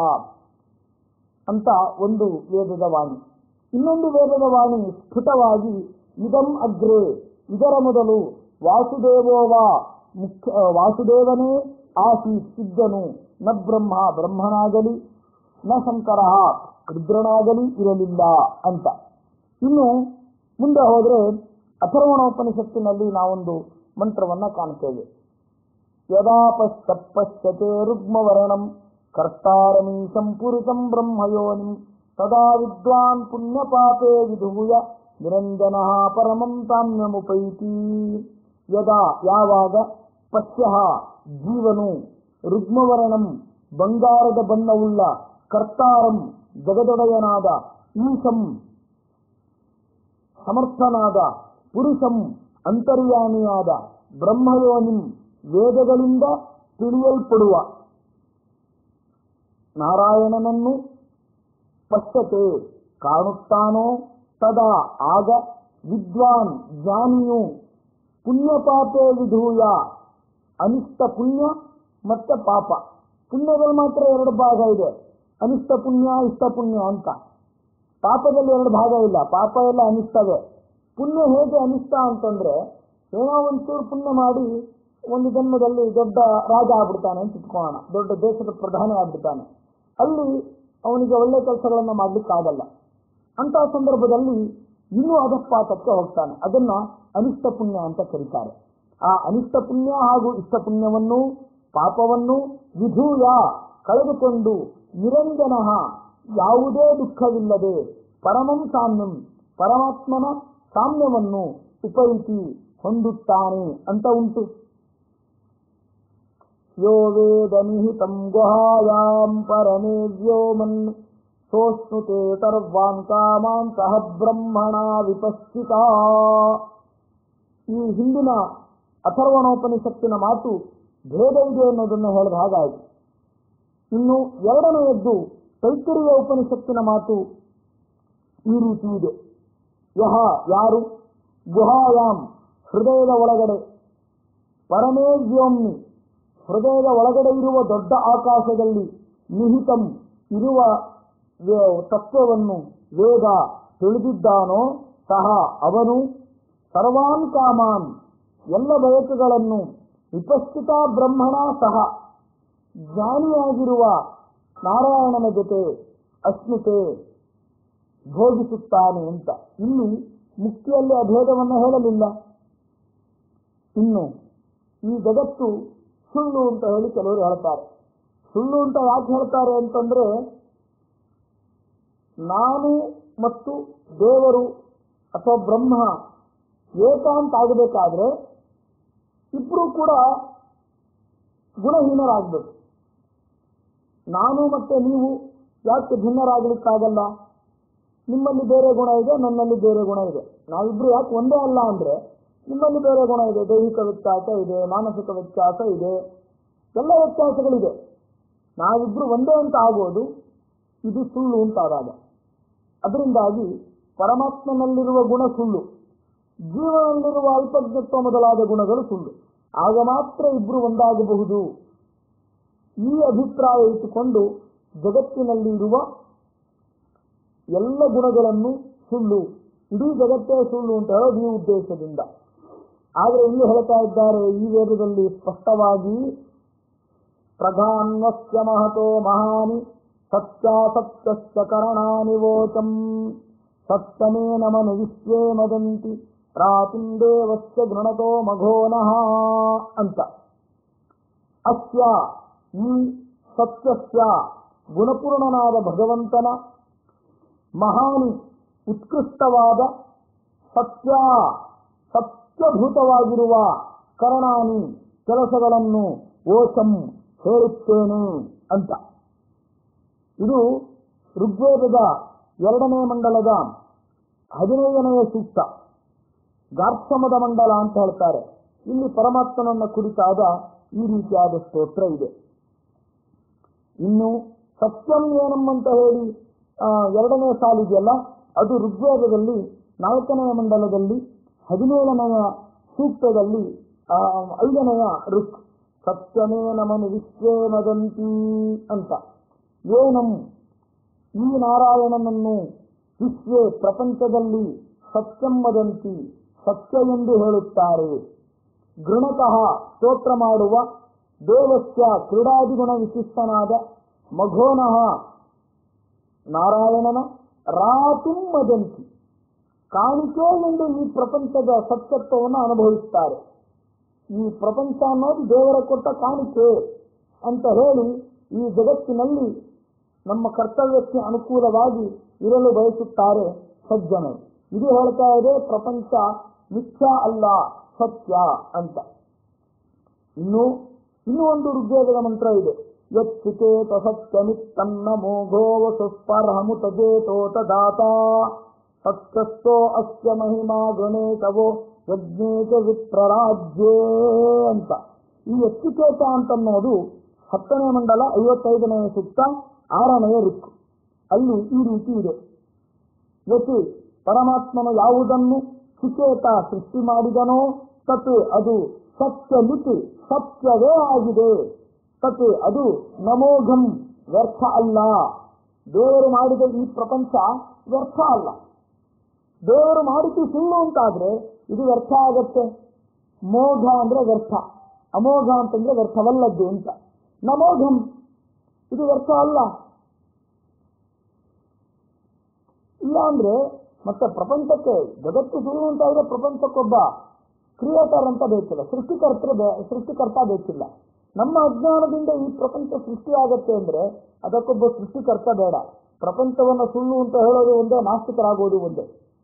ಅಂತ ಒಂದು ವೇದದ ವಾಣಿ. ಇನ್ನೊಂದು ವೇದದ ವಾಣಿ ಸ್ಫುಟವಾಗಿ ಇದಂ ಅಗ್ರೆ ಇದರ ಮೊದಲು ವಾಸುದೇವೋವಾ ಮುಖ್ಯ ವಾಸುದೇವನೇ ಆಸೀತ್ ಇದ್ದನು. ನ ಬ್ರಹ್ಮ ಬ್ರಹ್ಮನಾಗಲಿ ನ ಶಂಕರ ರುದ್ರನಾಗಲಿ ಇರಲಿಲ್ಲ ಅಂತ. ಇನ್ನು ಮುಂದೆ ಹೋದರೆ ಅಥರ್ವಣೋಪನಿಷತ್ತಿನಲ್ಲಿ ನಾವೊಂದು ಮಂತ್ರವನ್ನ ಕಾಣ್ತೇವೆ. ಯದಾ ಪಶ್ಚ ಪಶ್ಯತೆ ರುಗ್ಮವರ್ಣಂ ಕರ್ತಾರಮೀಶಂ ಪುರುಷಂ ಬ್ರಹ್ಮಯೋನಿಂ ತದಾ ವಿದ್ವಾನ್ ಪುಣ್ಯಪಾಪೇ ವಿಧೂಯ ನಿರಂಜನಃ ಪರಮಂ ತಾಮ್ಯಮುಪೈತಿ. ಯದಾ ಯಾವಾಗ ಪಶ್ಯ ಜೀವನು ರುಗ್ಮವರ್ಣಂ ಬಂಗಾರದ ಬಣ್ಣವುಳ್ಳ ಕರ್ತಾರಂ ಜಗದೊಡೆಯನಾದ ಈಶಂ ಸಮರ್ಥನಾದ ಪುರುಷಂ ಅಂತರ್ಯಾಮಿಯಾದ ಬ್ರಹ್ಮಯೋನಿಂ ವೇದಗಳಿಂದ ತಿಳಿಯಲ್ಪಡುವ ನಾರಾಯಣನನ್ನು ಪಶ್ಯತೆ ಕಾಣುತ್ತಾನೋ ತದಾ ಆಗ ವಿದ್ವಾನ್ ಜ್ಞಾನಿಯು ಪುಣ್ಯಪಾಪೇ ವಿಧೂಯ ಅನಿಷ್ಟ ಪುಣ್ಯ ಮತ್ತೆ ಪಾಪ. ಪುಣ್ಯದಲ್ಲಿ ಮಾತ್ರ ಎರಡು ಭಾಗ ಇದೆ, ಅನಿಷ್ಟ ಪುಣ್ಯ ಇಷ್ಟ ಪುಣ್ಯ ಅಂತ. ಪಾಪದಲ್ಲಿ ಎರಡು ಭಾಗ ಇಲ್ಲ, ಪಾಪ ಎಲ್ಲ ಅನಿಷ್ಟವೇ. ಪುಣ್ಯ ಹೇಗೆ ಅನಿಷ್ಟ ಅಂತಂದ್ರೆ ಏನೋ ಒಂಚೂರು ಪುಣ್ಯ ಮಾಡಿ ಒಂದು ಜನ್ಮದಲ್ಲಿ ದೊಡ್ಡ ರಾಜ ಆಗ್ಬಿಡ್ತಾನೆ ಅಂತ ಇಟ್ಕೊಳ್ಳೋಣ, ದೊಡ್ಡ ದೇಶದ ಪ್ರಧಾನಿ ಆಗ್ಬಿಡ್ತಾನೆ. ಅಲ್ಲಿ ಅವನಿಗೆ ಒಳ್ಳೆ ಕೆಲಸಗಳನ್ನು ಮಾಡ್ಲಿಕ್ಕಾಗಲ್ಲ. ಅಂತಹ ಸಂದರ್ಭದಲ್ಲಿ ಇನ್ನೂ ಅಧಪಾತಕ್ಕೆ ಹೋಗ್ತಾನೆ. ಅದನ್ನ ಅನಿಷ್ಟ ಪುಣ್ಯ ಅಂತ ಕರೀತಾರೆ. ಆ ಅನಿಷ್ಟ ಪುಣ್ಯ ಹಾಗೂ ಇಷ್ಟ ಪುಣ್ಯವನ್ನು, ಪಾಪವನ್ನು ವಿಧೂಯ ಕಳೆದುಕೊಂಡು ನಿರಂಜನ ಯಾವುದೇ ದುಃಖವಿಲ್ಲದೆ ಪರಮಂ ಸಾಮ್ಯಂ ಪರಮಾತ್ಮನ ಸಾಮ್ಯವನ್ನು ಉಪೈತಿ ಹೊಂದುತ್ತಾನೆ ಅಂತ ಉಂಟು. ಯೋ ವೇದ ನಿಹಿತಂ ಗುಹಾಯಾಂ ಪರಮೇ ವ್ಯೋಮನ್ ಸೋಷ್ಣುತೆ ಸರ್ವಾನ್ ಕಾಮಾನ್ ಸಹ ಬ್ರಹ್ಮಣ ವಿಪಶ್ಚಿತ. ಈ ಹಿಂದಿನ ಅಥರ್ವಣೋಪನಿಷತ್ತಿನ ಮಾತು ಭೇದ ಇದೆ ಅನ್ನೋದನ್ನು ಹೇಳಿದ ಹಾಗಾಯಿತು. ಇನ್ನು ಎರಡನೆಯದ್ದು ತೈತ್ತರೀಯ ಉಪನಿಷತ್ತಿನ ಮಾತು ಈ ರೀತಿ ಇದೆ. ಯಹ ಯಾರು ಗುಹಾಯಾಮ್ ಹೃದಯದ ಒಳಗಡೆ, ಪರಮೇ ವ್ಯೋಮ್ನಿ ಹೃದಯದ ಒಳಗಡೆ ಇರುವ ದೊಡ್ಡ ಆಕಾಶದಲ್ಲಿ ನಿಹಿತಂ ಇರುವ ತತ್ವವನ್ನು ವೇದ ತಿಳಿದಿದ್ದಾನೋ ಸಹ ಅವನು ಸರ್ವಾನ್ ಕಾಮಾನ್ ಎಲ್ಲ ಬಯಕೆಗಳನ್ನು ವಿಪಶ್ಚಿತ ಬ್ರಹ್ಮಣ ಸಹ ಜ್ಞಾನಿಯಾಗಿರುವ ನಾರಾಯಣನ ಜೊತೆ ಅಶ್ಮಿತೆ ಭೋಗಿಸುತ್ತಾನೆ ಅಂತ. ಇಲ್ಲಿ ಮುಕ್ತಿಯಲ್ಲಿ ಅಭೇದವನ್ನು ಹೇಳಲಿಲ್ಲ. ಇನ್ನು ಈ ಜಗತ್ತು ಸುಳ್ಳು ಅಂತ ಹೇಳಿ ಕೆಲವರು ಹೇಳ್ತಾರೆ. ಸುಳ್ಳು ಅಂತ ಯಾಕೆ ಹೇಳ್ತಾರೆ ಅಂತಂದ್ರೆ, ನಾನು ಮತ್ತು ದೇವರು ಅಥವಾ ಬ್ರಹ್ಮ ಏಕಾಂತ ಆಗಬೇಕಾದ್ರೆ ಇಬ್ಬರೂ ಕೂಡ ಗುಣಹೀನರಾಗಬೇಕು. ನಾನು ಮತ್ತೆ ನೀವು ಯಾಕೆ ಭಿನ್ನರಾಗಲಿಕ್ಕಾಗಲ್ಲ? ನಿಮ್ಮಲ್ಲಿ ಬೇರೆ ಗುಣ ಇದೆ, ನನ್ನಲ್ಲಿ ಬೇರೆ ಗುಣ ಇದೆ. ನಾವಿಬ್ರು ಯಾಕೆ ಒಂದೇ ಅಲ್ಲ ಅಂದ್ರೆ, ನಿಮ್ಮಲ್ಲಿ ಬೇರೆ ಗುಣ ಇದೆ, ದೈಹಿಕ ವ್ಯತ್ಯಾಸ ಇದೆ, ಮಾನಸಿಕ ವ್ಯತ್ಯಾಸ ಇದೆ, ಎಲ್ಲ ವ್ಯತ್ಯಾಸಗಳಿದೆ. ನಾವಿಬ್ರು ಒಂದೇ ಅಂತ ಆಗೋದು ಇದು ಸುಳ್ಳು ಅಂತಾದಾಗ. ಅದರಿಂದಾಗಿ ಪರಮಾತ್ಮನಲ್ಲಿರುವ ಗುಣ ಸುಳ್ಳು, ಜೀವನದಲ್ಲಿರುವ ಅಲ್ಪಜ್ಞತ್ವ ಮೊದಲಾದ ಗುಣಗಳು ಸುಳ್ಳು. ಆಗ ಮಾತ್ರ ಇಬ್ರು ಒಂದಾಗಬಹುದು. ಈ ಅಭಿಪ್ರಾಯ ಇಟ್ಟುಕೊಂಡು ಜಗತ್ತಿನಲ್ಲಿ ಇರುವ ಎಲ್ಲ ಗುಣಗಳನ್ನು ಸುಳ್ಳು, ಇಡೀ ಜಗತ್ತೇ ಸುಳ್ಳು ಅಂತ ಹೇಳೋದು ಈ ಉದ್ದೇಶದಿಂದ. ಆದರೆ ಇಲ್ಲಿ ಹೇಳ್ತಾ ಇದ್ದಾರೆ ಈ ವೇದದಲ್ಲಿ ಸ್ಪಷ್ಟವಾಗಿ, ಪ್ರಧಾನ್ವಸ್ಯ ಮಹತೋ ಮಹಾನಿ ಸತ್ಯಾಸತ್ಯಸ್ಯ ಕರಣಾನಿ ವೋಚಂ ಸತ್ತಮೇನ ಮನು ವಿಶ್ವೇ ಮದಂತಿ ರಾತಿಂ ದೇವಸ್ಯ ಗೃಣತೋ ಮಘೋನಃ ಅಂತ. ಅಸ್ಯ ಈ ಸತ್ಯಸ್ಯ ಗುಣಪೂರ್ಣನಾದ ಭಗವಂತನ ಮಹಾನಿ ಉತ್ಕೃಷ್ಟವಾದ ಸತ್ಯ ಸತ್ಯಭೂತವಾಗಿರುವ ಕರಣಾನಿ ಕೆಲಸಗಳನ್ನು ಓಚಂ ಹೇಳುತ್ತೇನೆ ಅಂತ. ಇದು ಋಗ್ವೇದದ ಎರಡನೇ ಮಂಡಲದ ಹದಿನೈದನೆಯ ಸೂಕ್ತ, ಗಾರ್ಕ್ಷಮದ ಮಂಡಲ ಅಂತ ಹೇಳ್ತಾರೆ. ಇಲ್ಲಿ ಪರಮಾತ್ಮನನ್ನ ಕುರಿತಾದ ಈ ರೀತಿಯಾದ ಸ್ತೋತ್ರ ಇದೆ. ಇನ್ನು ಸತ್ಯಂ ಏನಂ ಅಂತ ಹೇಳಿ ಎರಡನೇ ಸಾಲಿದೆಯಲ್ಲ, ಅದು ಋಗ್ವೇದದಲ್ಲಿ ನಾಲ್ಕನೆಯ ಮಂಡಲದಲ್ಲಿ ಹದಿನೇಳನೆಯ ಸೂಕ್ತದಲ್ಲಿ ಐದನೆಯ ಋಕ್ ಸತ್ಯಮೇನ ಮನು ವಿಶ್ವೇ ಮದಂತಿ ಅಂತ. ಏನಂ ಈ ನಾರಾಯಣನನ್ನು ವಿಶ್ವೇ ಪ್ರಪಂಚದಲ್ಲಿ ಸತ್ಯಂ ವದಂತಿ ಸತ್ಯ ಎಂದು ಹೇಳುತ್ತಾರೆ. ಗೃಣತಃ ಸ್ತೋತ್ರ ಮಾಡುವ ದೇವಸ್ಯ ಕ್ರೀಡಾದಿಗುಣ ವಿಶಿಷ್ಟನಾದ ಮಘೋನಃ ನಾರಾಯಣನ ರಾತಿಂ ವದಂತಿ ಕಾಣಿಕೆ ಎಂದು ಈ ಪ್ರಪಂಚದ ಸತ್ಯತ್ವವನ್ನು ಅನುಭವಿಸುತ್ತಾರೆ. ಈ ಪ್ರಪಂಚ ಅನ್ನೋದು ದೇವರ ಕೊಟ್ಟ ಕಾಣಿಕೆ ಅಂತ ಹೇಳಿ ಈ ಜಗತ್ತಿನಲ್ಲಿ ನಮ್ಮ ಕರ್ತವ್ಯಕ್ಕೆ ಅನುಕೂಲವಾಗಿ ಇರಲು ಬಯಸುತ್ತಾರೆ ಸಜ್ಜನರು. ಇದು ಹೇಳ್ತಾ ಇದೆ ಪ್ರಪಂಚ ಮಿಥ್ಯಾ ಅಲ್ಲ, ಸತ್ಯ ಅಂತ. ಇನ್ನು ಇನ್ನೂ ಒಂದು ಋಗ್ವೇದದ ಮಂತ್ರ ಇದೆ. ಯಚ್ಚಿಕೇತ ಸತ್ಯಮಿತ್ತನ್ನ ಮೋಘೋವ ಸುಸ್ಪರ್ಹಮುತ ಜೇತೋತ ದಾತ ಸತ್ಯಸ್ಥೋ ಅಸ್ಯ ಮಹಿಮಾ ಗಣೇಶವೋ ಯಜ್ಞೇಶ ವಿಪ್ರರಾಜ್ಯೇ ಅಂತ. ಈ ಯಚ್ಚಿಕೇತ ಅಂತನ್ನೋದು ಹತ್ತನೇ ಮಂಡಲ ಐವತ್ತೈದನೆಯ ಸೂಕ್ತ ಆರನೆಯ ಋಕ್. ಅಲ್ಲಿ ಈ ರೀತಿ ಇದೆ. ಯತಿ ಪರಮಾತ್ಮನು ಯಾವುದನ್ನು ಚಿಕೇತ ಸೃಷ್ಟಿ ಮಾಡಿದನೋ ತತ್ ಅದು ಸತ್ಯಮಿತಿ ಸತ್ಯವೇ ಆಗಿದೆ. ತತ್ ಅದು ನಮೋಘಂ ವ್ಯರ್ಥ ಅಲ್ಲ. ದೇವರು ಮಾಡಿದ ಈ ಪ್ರಪಂಚ ವ್ಯರ್ಥ ಅಲ್ಲ. ದೇವರು ಮಾಡಿದ್ದು ಸುಳ್ಳು ಅಂತಾದ್ರೆ ಇದು ವ್ಯರ್ಥ ಆಗತ್ತೆ. ಮೋಘ ಅಂದ್ರೆ ವ್ಯರ್ಥ, ಅಮೋಘ ಅಂತಂದ್ರೆ ವ್ಯರ್ಥವಲ್ಲದ್ದು ಅಂತ. ನಮೋಘಂ, ಇದು ವ್ಯರ್ಥ ಅಲ್ಲ. ಇಲ್ಲ ಅಂದ್ರೆ ಮತ್ತೆ ಪ್ರಪಂಚಕ್ಕೆ ಜಗತ್ತು ಸುಳ್ಳು ಅಂತಾದ್ರೆ ಪ್ರಪಂಚಕ್ಕೊಬ್ಬ ಕ್ರಿಯೇಟರ್ ಅಂತ ಬೇಕಿಲ್ಲ, ಸೃಷ್ಟಿಕರ್ತರು ಬೇ ಸೃಷ್ಟಿಕರ್ತ ಬೇಕಿಲ್ಲ. ನಮ್ಮ ಅಜ್ಞಾನದಿಂದ ಈ ಪ್ರಪಂಚ ಸೃಷ್ಟಿಯಾಗತ್ತೆ ಅಂದ್ರೆ ಅದಕ್ಕೊಬ್ಬ ಸೃಷ್ಟಿಕರ್ತ ಬೇಡ. ಪ್ರಪಂಚವನ್ನು ಸುಳ್ಳು ಅಂತ ಹೇಳೋದು ಒಂದೇ, ನಾಸ್ತಿಕರಾಗೋದು ಒಂದೇ.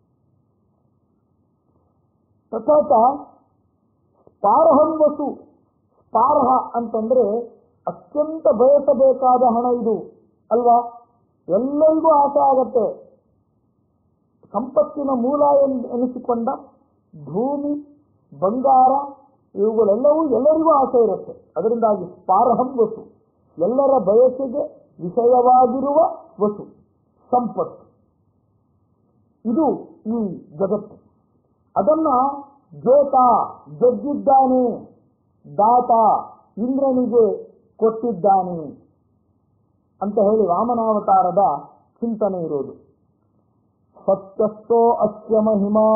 ತಥಾತ ಸ್ಪಾರ್ಹಂ ವಸು, ಸ್ಪಾರ್ಹ ಅಂತಂದ್ರೆ ಅತ್ಯಂತ ಬಯಸಬೇಕಾದ ಹಣ ಇದು ಅಲ್ವಾ. ಎಲ್ಲರಿಗೂ ಆಸೆ ಆಗತ್ತೆ. ಸಂಪತ್ತಿನ ಮೂಲ ಎನಿಸಿಕೊಂಡ ಭೂಮಿ, ಬಂಗಾರ ಇವುಗಳೆಲ್ಲವೂ ಎಲ್ಲರಿಗೂ ಆಸೆ ಇರುತ್ತೆ. ಅದರಿಂದಾಗಿ ಸ್ಪಾರ್ಹಂ ವಸು, ಎಲ್ಲರ ಬಯಕೆಗೆ ವಿಷಯವಾಗಿರುವ ವಸು, ಸಂಪತ್ತು. ಇದು ಈ ಜಗತ್ತು. ಅದನ್ನ ಜೋತ, ಗೆದ್ದಿದ್ದಾನೆ, ದಾತ, ಇಂದ್ರನಿಗೆ ಕೊಟ್ಟಿದ್ದಾನೆ ಅಂತ ಹೇಳಿ ವಾಮನಾವತಾರದ ಚಿಂತನೆ ಇರೋದು. ಸತ್ಯಸ್ಥೋ ಅಸ್ಯ ಮಹಿಮಾ.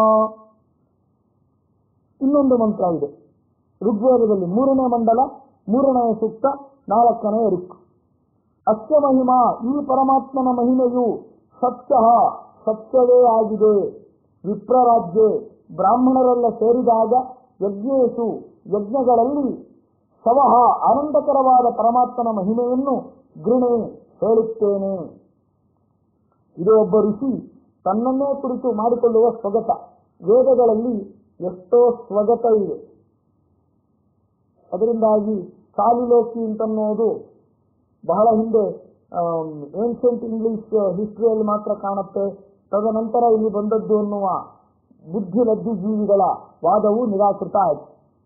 ಇನ್ನೊಂದು ಮಂತ್ರ ಇದೆ ಋಗ್ವೇದದಲ್ಲಿ, ಮೂರನೇ ಮಂಡಲ, ಮೂರನೆಯ ಸೂಕ್ತ, ನಾಲ್ಕನೆಯ ಋಕ್. ಅಸ್ಯ ಮಹಿಮಾ, ಈ ಪರಮಾತ್ಮನ ಮಹಿಮೆಯು ಸತ್ಯ, ಸತ್ಯವೇ ಆಗಿದೆ. ವಿಪ್ರರಾಜ್ಯೆ, ಬ್ರಾಹ್ಮಣರೆಲ್ಲ ಸೇರಿದಾಗ ಯಜ್ಞೇಶು, ಯಜ್ಞಗಳಲ್ಲಿ ಸವಹ, ಆನಂದಕರವಾದ ಪರಮಾತ್ಮನ ಮಹಿಮೆಯನ್ನು ಗೃಣೆ, ಹೇಳುತ್ತೇನೆ. ಇದು ಒಬ್ಬ ಋಷಿ ತನ್ನನ್ನೇ ಕುರಿತು ಮಾಡಿಕೊಳ್ಳುವ ಸ್ವಗತ. ವೇದಗಳಲ್ಲಿ ಎಷ್ಟೋ ಸ್ವಗತ ಇದೆ. ಅದರಿಂದಾಗಿ ಸಾಲಿಲೋಕಿ ಅಂತನ್ನೋದು ಬಹಳ ಹಿಂದೆ ಏನ್ಷಿಯಂಟ್ ಇಂಗ್ಲಿಷ್ ಹಿಸ್ಟ್ರಿಯಲ್ಲಿ ಮಾತ್ರ ಕಾಣುತ್ತೆ. ತದನಂತರ ಇಲ್ಲಿ ಬಂದದ್ದು ಅನ್ನುವ ಬುದ್ಧಿಲಬ್ಧಿ ಜೀವಿಗಳ ವಾದವು ನಿರಾಕೃತ ಆಯಿತು.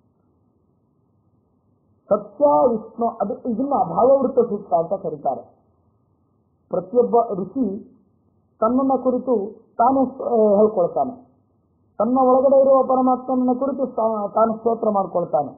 ಸತ್ಯ ವಿಷ್ಣು, ಅದು ಇದನ್ನ ಭಾವವೃತ್ತ ಸೂಕ್ತ ಅಂತ ಕರೀತಾರೆ. ಪ್ರತಿಯೊಬ್ಬ ಋಷಿ ತನ್ನನ್ನ ಕುರಿತು ತಾನೇ ಹೇಳ್ಕೊಳ್ತಾನೆ. ತನ್ನ ಒಳಗಡೆ ಇರುವ ಪರಮಾತ್ಮನ ಕುರಿತು ತಾನು ಸ್ತೋತ್ರ ಮಾಡ್ಕೊಳ್ತಾನೆ.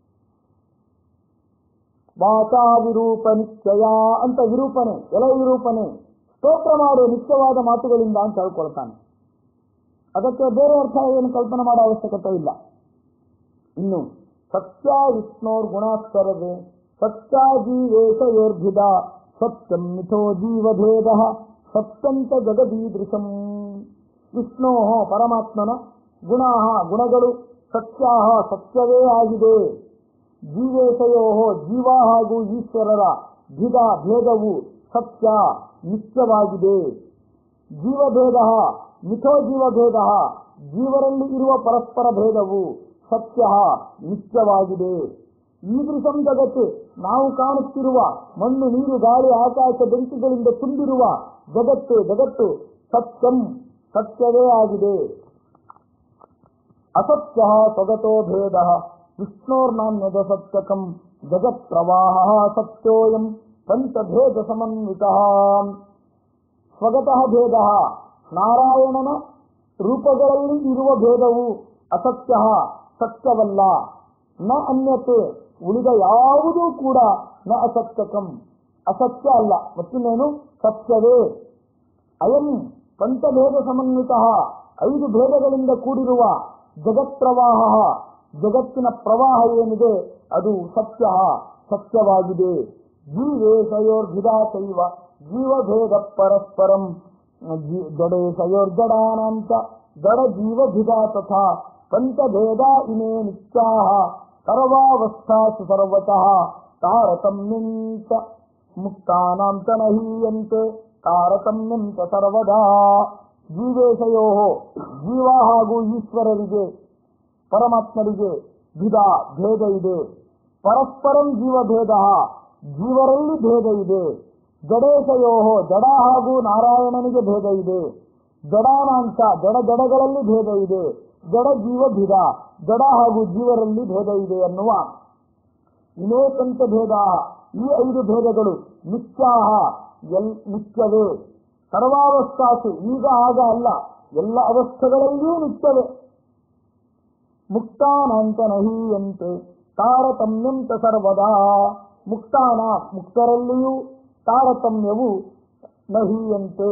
ವಾಚಾ ವಿರೂಪ ನಿತ್ಯಯ ಅಂತ ವಿರೂಪನೆ, ಎಲ ವಿರೂಪನೆ, ಸ್ತೋತ್ರ ಮಾಡುವ ನಿತ್ಯವಾದ ಮಾತುಗಳಿಂದ ಅಂತ ಹೇಳ್ಕೊಳ್ತಾನೆ. ಅದಕ್ಕೆ ಬೇರೆ ಅರ್ಥ ಏನು ಕಲ್ಪನೆ ಮಾಡೋ ಅವಶ್ಯಕತೆ ಇಲ್ಲ. ಇನ್ನು ಸತ್ಯ ವಿಷ್ಣೋರ್ ಗುಣಾಕ್ಷರವೇ ಸತ್ಯ ಜೀವೇಶಯೋರ್ಭಿದ ಸತ್ಯಂ ಮಿಥೋ ಜೀವಭೇದ ಸತ್ಯಂತ ಜಗದೀದೃಶಂ. ವಿಷ್ಣೋ ಪರಮಾತ್ಮನ ಗುಣ, ಗುಣಗಳು ಸತ್ಯ, ಸತ್ಯವೇ ಆಗಿದೆ. ಜೀವೇಶಯೋ, ಜೀವ ಹಾಗೂ ಈಶ್ವರರ ಭಿದ, ಭೇದವು ಸತ್ಯ, ನಿತ್ಯವಾಗಿದೆ. ಜೀವಭೇದ, ಮಿಥೋ ಜೀವಭೇದ, ಜೀವರಲ್ಲಿ ಇರುವ ಪರಸ್ಪರ ಭೇದವು ಸತ್ಯ, ನಿತ್ಯವಾಗಿದೆ. ಈದೃಶಂ ಜಗತ್ತು, ನಾವು ಕಾಣುತ್ತಿರುವ ಮಣ್ಣು, ನೀರು, ಗಾಳಿ, ಆಕಾಶ, ಬೆಂಕಿಗಳಿಂದ ತುಂಬಿರುವ ಜಗತ್ತು, ಜಗತ್ತು ಸತ್ಯಂ, ಸತ್ಯವೇ ಆಗಿದೆ. ಅಸತ್ಯ ಸ್ವಗತೋ ಭೇದ ವಿಷ್ಣೋರ್ನಾನ್ಯದ ಸತ್ಯಕಂ ಜಗತ್ ಪ್ರವಾಹ ಸತ್ಯೋಯಂ ಪಂಚಭೇದ ಸಮನ್ವಿತ. ಸ್ವಗತಃ ಭೇದ, ನಾರಾಯಣನ ರೂಪಗಳಲ್ಲಿ ಇರುವ ಭೇದವು ಅಸತ್ಯ, ಸತ್ಯವಲ್ಲ. ನ ಅನ್ಯತೆ, ಉಳಿದ ಯಾವುದೂ ಕೂಡ ನ ಅಸತ್ಯಕಂ, ಅಸತ್ಯ ಅಲ್ಲ. ಮತ್ತಿನ್ನೇನು? ಸತ್ಯವೇ. ಅಯಂ ಪಂಚಭೇದ ಸಮನ್ವಿತ, ಐದು ಭೇದಗಳಿಂದ ಕೂಡಿರುವ ಜಗತ್ ಪ್ರವಾಹ, ಜಗತ್ತಿನ ಪ್ರವಾಹ ಏನಿದೆ ಅದು ಸತ್ಯ, ಸತ್ಯವಾಗಿದೆ. ಜೀವೇಶಯೋರ್ಭಿದಾತೈವ ಜೀವಭೇದ ಪರಸ್ಪರಂ ಜಡೇಶಯೋರ್ಜಡಾನಾಂಚ ಜಡ ಜೀವಭಿದಾ ತಥಾ ಪಂಚಭೇದ ಇಮೇ ನಿತ್ಯಾಹ ಸರ್ವಾವಸ್ಥಾಸು ಸರ್ವತಃ ತಾರತಮ್ಯಂ ಚ ಮುಕ್ತಾನಾಂ ಚ ನ ಹೀಯಂತೆ ತಾರತಮ್ಯಂ ಚ ಸರ್ವದಾ. ಜೀವೇಶಯೋ, ಜೀವ ಹಾಗೂ ಈಶ್ವರರಿಗೆ, ಪರಮಾತ್ಮರಿಗೆ ಭಿದ, ಭೇದ ಇದೆ. ಪರಸ್ಪರಂ ಜೀವಭೇದ, ಜೀವರಲ್ಲಿ ಭೇದ ಇದೆ. ಜಡೇಶಯೋ, ಜಡ ಹಾಗೂ ನಾರಾಯಣನಿಗೆ ಭೇದ ಇದೆ. ಜಡಾನಾಂಶ, ಜಡ ಜಡಗಳಲ್ಲಿ ಭೇದ ಇದೆ. ಜಡ ಜೀವ ಭಿದ, ಜಡ ಹಾಗೂ ಜೀವರಲ್ಲಿ ಭೇದ ಇದೆ ಅನ್ನುವ ಇನೇ ಪಂಚಭೇದ, ಈ ಐದು ಭೇದಗಳು ನಿತ್ಯಾಹ, ಎಲ್ ನಿತ್ಯವೇ. ಸರ್ವಾವಸ್ಥಾಸು, ಈಗ ಆಗ ಅಲ್ಲ, ಎಲ್ಲ ಅವಸ್ಥೆಗಳಲ್ಲಿಯೂ ನಿತ್ಯವೇ. ಮುಕ್ತಾನಾಂಚ ನ ಹೀಯಂತೆ ತಾರತಮ್ಯಂ ಚ ಸರ್ವದಾ. ಮುಕ್ತಾನ, ಮುಕ್ತರಲ್ಲಿಯೂ ತಾರತಮ್ಯವು ನ ಹೀಯಂತೆ.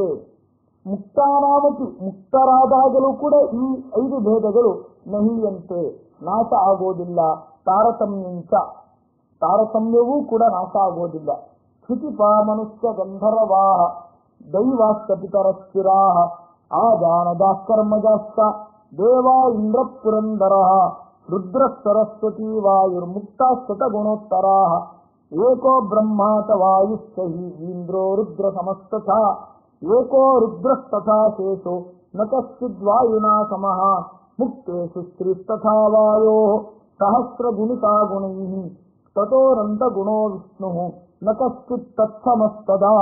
ಮುಕ್ತಾನಾಮತಿ, ಮುಕ್ತರಾದಾಗಲೂ ಕೂಡ ಈ ಐದು ಭೇದಗಳು ನಹೀಯಂತೆ, ನಾಶ ಆಗೋದಿಲ್ಲ. ತಾರತಮ್ಯಂಚ ತಾರತಮ್ಯವೂ ಕೂಡ ನಾಶ ಆಗೋದಿಲ್ಲ. ಕ್ಷಿತಿಪ ಮನುಷ್ಯ ಗಂಧರ್ವಾ ದೈವಾಸ್ಕಪಿತರ ಸ್ಥಿರಾ ಆಜಾನದಾಕರ್ಮಜಾಸ್ತ ದೇವಾ ಇಂದ್ರ ಪುರಂದರ ರುದ್ರ ಸರಸ್ವತಿ ವಾಯುರ್ಮುಕ್ತ ಶತಗುಣೋತ್ತರ ಏಕೋ ಬ್ರಹ್ಮಾತ ವಾಯುಶ್ಚಹಿ ಇಂದ್ರೋ ರುದ್ರ ಸಮಸ್ತಥಾ ಏಕೋ ರುದ್ರಸ್ತಥಾ ಶೇಷೋ ನ ಕಶ್ಚಿದ್ವಾಯುನಾ ಸಮಃ ಮುಕ್ತೇಷು ಸ್ತ್ರೀಸ್ತಥಾ ವಾಯೋ ಸಹಸ್ರಗುಣಿತಾ ಗುಣೈಃ ತತೋರಂತ ಗುಣೋ ವಿಷ್ಣುಃ ನ ಕಶ್ಚಿತ್ ತತ್ಸಮಸ್ತದಾ.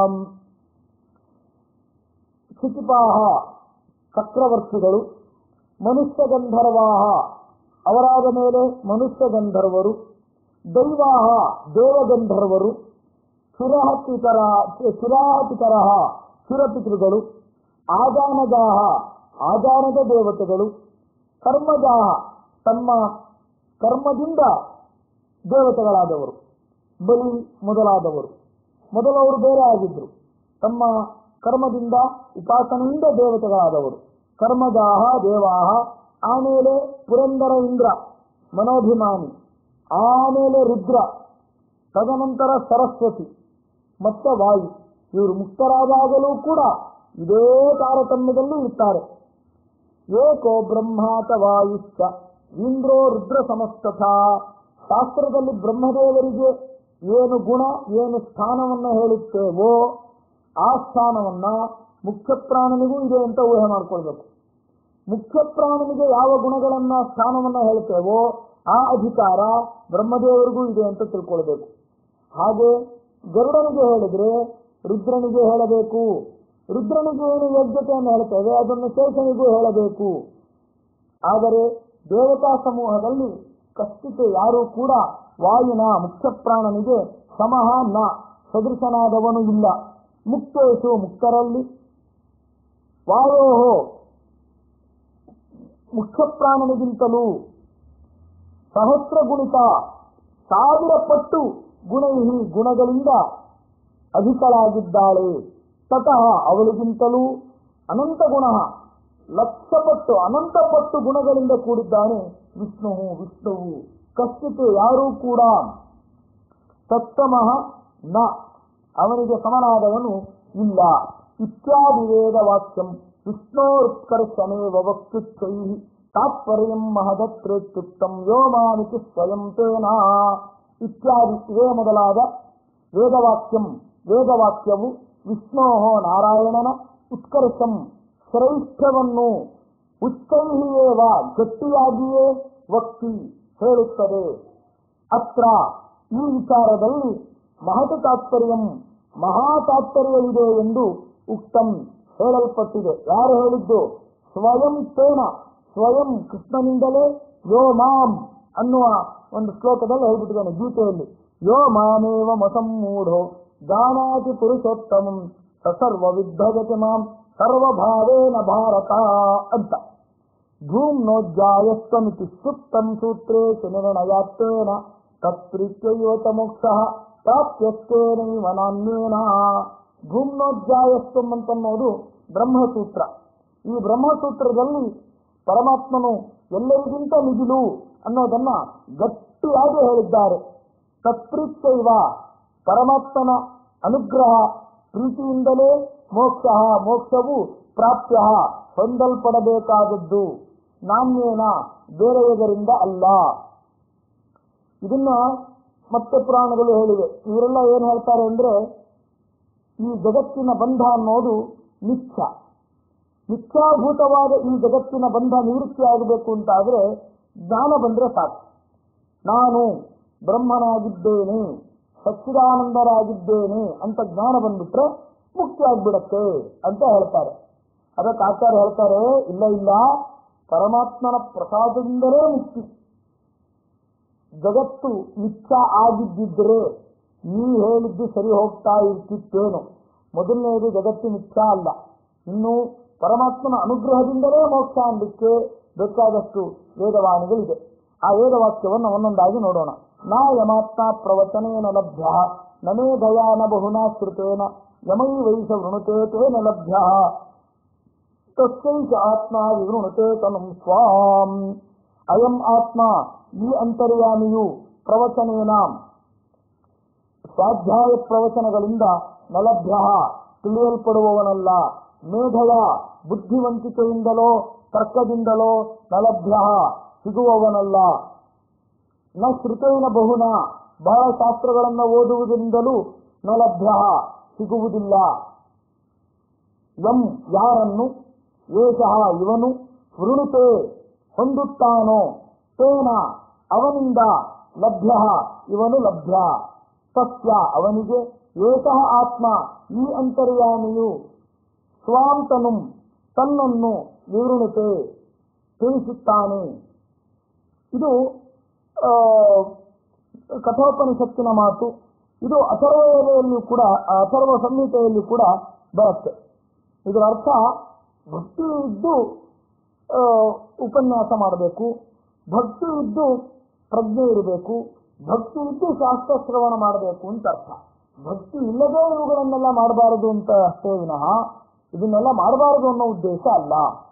ಕ್ಷಿತಿಪಾಹ ಚಕ್ರವರ್ತಿಗಳು, ಮನುಷ್ಯ ಗಂಧರ್ವಾಹ ಅವರಾದ ಮೇಲೆ ಮನುಷ್ಯ ಗಂಧರ್ವರು, ದೈವಾಹ ದೇವಗಂಧರ್ವರು, ಸುರಹಪಿತರ ಸುರಾಹಪಿತರ ಸುರಪಿತೃಗಳು, ಆಜಾನಜಾಹ ಆಜಾನದ ದೇವತೆಗಳು, ಕರ್ಮಜಾಹ ತಮ್ಮ ಕರ್ಮದಿಂದ ದೇವತೆಗಳಾದವರು, ಬಲಿ ಮೊದಲಾದವರು. ಮೊದಲವರು ಬೇರೆ ಆಗಿದ್ರು, ತಮ್ಮ ಕರ್ಮದಿಂದ ಉಪಾಸನೆಯಿಂದ ದೇವತೆಗಳಾದವರು ಕರ್ಮಜಾಹ ದೇವಾಹ. ಆಮೇಲೆ ಪುರಂದರ ಇಂದ್ರ ಮನೋಭಿಮಾನಿ, ಆಮೇಲೆ ರುದ್ರ, ತದನಂತರ ಸರಸ್ವತಿ ಮತ್ತೆ ವಾಯು. ಇವರು ಮುಕ್ತರಾದಾಗಲೂ ಕೂಡ ಇದೇ ತಾರತಮ್ಯದಲ್ಲಿ ಇರ್ತಾರೆ. ಏಕೋ ಬ್ರಹ್ಮಾತ ವಾಯುಶ್ಚ ಇಂದ್ರೋ ರುದ್ರ ಸಮಸ್ತಥಾ. ಶಾಸ್ತ್ರದಲ್ಲಿ ಬ್ರಹ್ಮದೇವರಿಗೆ ಏನು ಗುಣ ಏನು ಸ್ಥಾನವನ್ನು ಹೇಳುತ್ತೇವೋ ಆ ಸ್ಥಾನವನ್ನ ಮುಖ್ಯ ಪ್ರಾಣನಿಗೂ ಇದೆ ಅಂತ ಊಹೆ ಮಾಡ್ಕೊಳ್ಬೇಕು. ಮುಖ್ಯ ಪ್ರಾಣನಿಗೆ ಯಾವ ಗುಣಗಳನ್ನ ಸ್ಥಾನವನ್ನ ಹೇಳ್ತೇವೋ ಆ ಅಧಿಕಾರ ಬ್ರಹ್ಮದೇವರಿಗೂ ಇದೆ ಅಂತ ತಿಳ್ಕೊಳ್ಬೇಕು. ಹಾಗೆ ಗರುಡನಿಗೆ ಹೇಳಿದ್ರೆ ರುದ್ರನಿಗೆ ಹೇಳಬೇಕು. ರುದ್ರನಿಗೆ ಏನು ಯೋಗ್ಯತೆಯನ್ನು ಹೇಳ್ತೇವೆ ಅದನ್ನು ಶೇಷನಿಗೂ ಹೇಳಬೇಕು. ಆದರೆ ದೇವತಾ ಸಮೂಹದಲ್ಲಿ ಕಷ್ಟಿತ ಯಾರೂ ಕೂಡ ವಾಯುನ ಮುಖ್ಯ ಪ್ರಾಣನಿಗೆ ಸಮಹ ನ ಸದೃಶನಾದವನು ಇಲ್ಲ. ಮುಕ್ತೇಶು ಮುಕ್ತರಲ್ಲಿ ವಾಯೋಹೋ ಮುಖ್ಯ ಪ್ರಾಣನಿಗಿಂತಲೂ ಸಹಸ್ರ ಗುಣಿತ ಸಾವಿರ ಪಟ್ಟು ಗುಣೈಹಿ ಗುಣಗಳಿಂದ ಅಧಿಕಳಾಗಿದ್ದಾಳೆ. ತತಃ ಅವಳಿಗಿಂತಲೂ ಅನಂತ ಗುಣ ಲಕ್ಷ ಪಟ್ಟು ಅನಂತ ಪಟ್ಟು ಗುಣಗಳಿಂದ ಕೂಡಿದ್ದಾನೆ ವಿಷ್ಣು ವಿಷ್ಣುವು. ಕಶ್ಚಿತ್ ಯಾರೂ ಕೂಡ ತತ್ಸಮಃ ನ ಅವನಿಗೆ ಸಮನಾದವನು ಇಲ್ಲ. ಇತ್ಯಾದಿ ವೇದ ವಾಕ್ಯಂ ವಿಷ್ಣೋತ್ಕರ್ಷಮೇವ ವಕ್ತುಚ್ಛೈ ತಾತ್ಪರ್ಯಂ ಮಹದತ್ರೇತ್ಯುಕ್ತಂ ವ್ಯೋಮಾನಿತಿ ಸ್ವಯಂ ತೇನ. ಇತ್ಯಾದಿ ಇವೇ ಮೊದಲಾದ ವೇದವಾಕ್ಯಂ ವೇದವಾಕ್ಯವು ವಿಷ್ಣೋ ನಾರಾಯಣನ ಉತ್ಕರ್ಷಂ ಶ್ರೇಷ್ಠವನ್ನು ಉಚ್ಚೈಹಿಯೇವ ಗಟ್ಟಿಯಾಗಿಯೇ ವಕ್ತಿ ಹೇಳುತ್ತದೆ. ಅತ್ರ ಈ ವಿಚಾರದಲ್ಲಿ ಮಹತ್ ತಾತ್ಪರ್ಯಂ ಮಹಾ ತಾತ್ಪರ್ಯವಿದೆ ಎಂದು ಉಕ್ತಂ ಹೇಳಲ್ಪಟ್ಟಿದೆ. ಯಾರು ಹೇಳಿದ್ದು? ಸ್ವಯಂ ತೇನ ಸ್ವಯಂ ಕೃಷ್ಣನಿಂದಲೇ ಯೋ ಮಾಂ ಅನ್ನುವ ಒಂದು ಶ್ಲೋಕದಲ್ಲಿ ಹೇಳ್ಬಿಟ್ಟಿದ್ದಾನೆ ಗೀತೆಯಲ್ಲಿ. ಯೋ ಮಾಮೇವ ಮಸಮ್ಮೂಢೋ ಜಾನಾತಿ ಪುರುಷೋತ್ತಮಂ ಸರ್ವ ವಿದ್ಭಜತೆ ಮಾಂ ಸರ್ವಭಾವೇನ ಭಾರತ ಅಂತ. ಧೂಮ್ನೋಜ್ಜಾಯಸ್ತ್ವಮಿತಿ ಸುಪ್ತಂ ಸೂತ್ರೇಷು ನಿರ್ಣಯಾತ್ತೇನ ತತ್ಪ್ರೀತ್ಯೈವತ ಮೋಕ್ಷಃ ಪ್ರಾಪ್ಯಸ್ತೇನೈವ ನಾನ್ಯೇನ. ಧೂಮ್ನೋಜ್ಜಾಯಸ್ತ್ವಂ ಅಂತನ್ನೋದು ಬ್ರಹ್ಮಸೂತ್ರ. ಈ ಬ್ರಹ್ಮಸೂತ್ರದಲ್ಲಿ ಪರಮಾತ್ಮನು ಎಲ್ಲರಿಗಿಂತ ಮಿಗಿಲು ಅನ್ನೋದನ್ನ ಗಟ್ಟಿಯಾಗಿ ಹೇಳಿದ್ದಾರೆ. ತತ್ಪ್ರೀತ್ಯೈವ ಪರಮಾತ್ಮನ ಅನುಗ್ರಹ ಪ್ರೀತಿಯಿಂದಲೇ ಮೋಕ್ಷ ಮೋಕ್ಷವು ಪ್ರಾಪ್ಯ ಹೊಂದಲ್ಪಡಬೇಕಾದದ್ದು, ನಾಣ್ಯೇನ ಬೇರೆಯವರಿಂದ ಅಲ್ಲ. ಇದನ್ನ ಮತ್ತೆ ಪುರಾಣಗಳು ಹೇಳಿವೆ. ಇವರೆಲ್ಲ ಏನು ಹೇಳ್ತಾರೆ ಅಂದ್ರೆ ಈ ಜಗತ್ತಿನ ಬಂಧ ಅನ್ನೋದು ಮಿಥ್ಯ. ಮಿಥ್ಯಾಭೂತವಾದ ಈ ಜಗತ್ತಿನ ಬಂಧ ನಿವೃತ್ತಿ ಆಗಬೇಕು ಅಂತಾದ್ರೆ ಜ್ಞಾನ ಬಂದ್ರೆ ಸಾಕು. ನಾನು ಬ್ರಹ್ಮನಾಗಿದ್ದೇನೆ ಸಚ್ಚಿದಾನಂದರಾಗಿದ್ದೇನೆ ಅಂತ ಜ್ಞಾನ ಬಂದ್ಬಿಟ್ರೆ ಮುಕ್ತಿ ಆಗ್ಬಿಡತ್ತೆ ಅಂತ ಹೇಳ್ತಾರೆ. ಅದಕ್ಕೆ ಆಚಾರ್ಯ ಹೇಳ್ತಾರೆ, ಇಲ್ಲ ಇಲ್ಲ, ಪರಮಾತ್ಮನ ಪ್ರಸಾದದಿಂದಲೇ ಮುಕ್ತಿ. ಜಗತ್ತು ಮಿಥ್ಯ ಆಗಿದ್ದಿದ್ರೆ ನೀ ಹೇಳಿದ್ದು ಸರಿ ಹೋಗ್ತಾ ಇರ್ತಿತ್ತೇನು? ಮೊದಲನೇದು ಜಗತ್ತು ಮಿಥ್ಯ ಅಲ್ಲ, ಇನ್ನು ಪರಮಾತ್ಮನ ಅನುಗ್ರಹದಿಂದಲೇ ಮೋಕ್ಷ ಅನ್ನಲಿಕ್ಕೆ ಬೇಕಾದಷ್ಟು ವೇದವಾಣಿಗಳಿದೆ. ಆ ವೇದವಾಕ್ಯವನ್ನು ಒಂದೊಂದಾಗಿ ನೋಡೋಣ. ನಾ ಯಮಾತ್ಮ ಪ್ರವಚನೇನ ಲಭ್ಯ ನಮೇ ದಯಾನ ಬಹುನಾ ಶ್ರುತೇನ ಯಮೈ ವೈಷ ವೃಣುತೆ ತೇನ ಲಭ್ಯ ತಸ್ಯೈಷ ಆತ್ಮ ವಿವೃಣುತೆ ತನುಂ ಸ್ವಾಂ. ಅಯಂ ಆತ್ಮ ಈ ಅಂತರ್ಯಾಮಿಯು ಪ್ರವಚನೇನ ಸ್ವಾಧ್ಯಾಯ ಪ್ರವಚನಗಳಿಂದ ನಲಭ್ಯ ತಿಳಿಯಲ್ಪಡುವವನಲ್ಲ. ಮೇಧಯ ಬುದ್ಧಿವಂತಿಕೆಯಿಂದಲೋ ತರ್ಕದಿಂದಲೋ ನಲಭ್ಯ ಸಿಗುವವನಲ್ಲ. ನ ಶ್ರುತೇನ ಬಹುನ ಬಹಳ ಶಾಸ್ತ್ರಗಳನ್ನು ಓದುವುದರಿಂದಲೂ ನಲಭ್ಯ ಸಿಗುವುದಿಲ್ಲ. ಎಂ ಯಾರನ್ನು ಏಷಃ ಇವನು ವೃಣುತೆ ಹೊಂದುತ್ತಾನೋ ತೇನ ಅವನಿಂದ ಲಭ್ಯ ಇವನು ಲಭ್ಯ. ತಸ್ಯ ಅವನಿಗೆ ಏಷಃ ಆತ್ಮ ಈ ಅಂತರ್ಯಾಮಿಯು ಸ್ವಾಂತನು ತನ್ನನ್ನು ವಿವೃಣುತೆ ತಿಳಿಸುತ್ತಾನೆ. ಇದು ಕಠೋಪನಿಷತ್ತಿನ ಮಾತು. ಇದು ಅಥರ್ವವೇದೆಯಲ್ಲಿಯೂ ಕೂಡ ಅಥರ್ವ ಸಂಹಿತೆಯಲ್ಲಿ ಕೂಡ ಬರುತ್ತೆ. ಇದರ ಅರ್ಥ ಭಕ್ತಿ ಇದ್ದು ಉಪನ್ಯಾಸ ಮಾಡಬೇಕು, ಭಕ್ತಿ ಇದ್ದು ಪ್ರಜ್ಞೆ ಇರಬೇಕು, ಭಕ್ತಿ ಇದ್ದು ಶಾಸ್ತ್ರ ಶ್ರವಣ ಮಾಡಬೇಕು ಅಂತ ಅರ್ಥ. ಭಕ್ತಿ ಇಲ್ಲದೆ ಇವುಗಳನ್ನೆಲ್ಲ ಮಾಡಬಾರದು ಅಂತ ಅಷ್ಟೇ ವಿನಃ ಇದನ್ನೆಲ್ಲ ಮಾಡಬಾರದು ಅನ್ನೋ ಉದ್ದೇಶ ಅಲ್ಲ.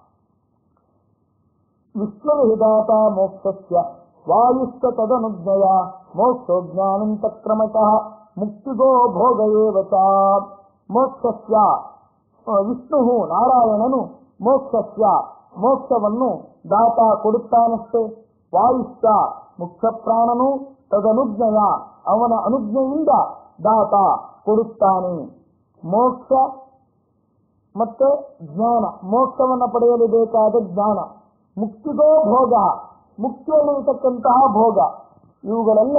ವಿಶ್ವವಿಧಾತ ಮೋಕ್ಷಸ್ಯ ವಾಯುಶ್ಚ ತದನುಜ್ಞಯ ಮೋಕ್ಷೋ ಜ್ಞಾನಂತ ಕ್ರಮತಃ ಮುಕ್ತಿಗೋ ಭೋಗ ಏವ ಚ. ಮೋಕ್ಷಸ್ಯ ವಿಷ್ಣು ನಾರಾಯಣನು ಮೋಕ್ಷಸ್ಯ ಮೋಕ್ಷವನ್ನು ದಾತ ಕೊಡುತ್ತಾನಷ್ಟೇ. ವಾಯುಶ್ಚ ಮುಖ್ಯ ಪ್ರಾಣನು ತದನುಜ್ಞಯ ಅವನ ಅನುಜ್ಞೆಯಿಂದ ದಾತ ಕೊಡುತ್ತಾನೆ. ಮೋಕ್ಷ ಮತ್ತೆ ಜ್ಞಾನ, ಮೋಕ್ಷವನ್ನು ಪಡೆಯಲು ಬೇಕಾದ ಜ್ಞಾನ, ಮುಕ್ತಿಗೋ ಭೋಗ ಮುಕ್ತಿಯಲ್ಲಿರತಕ್ಕಂತಹ ಭೋಗ, ಇವುಗಳೆಲ್ಲ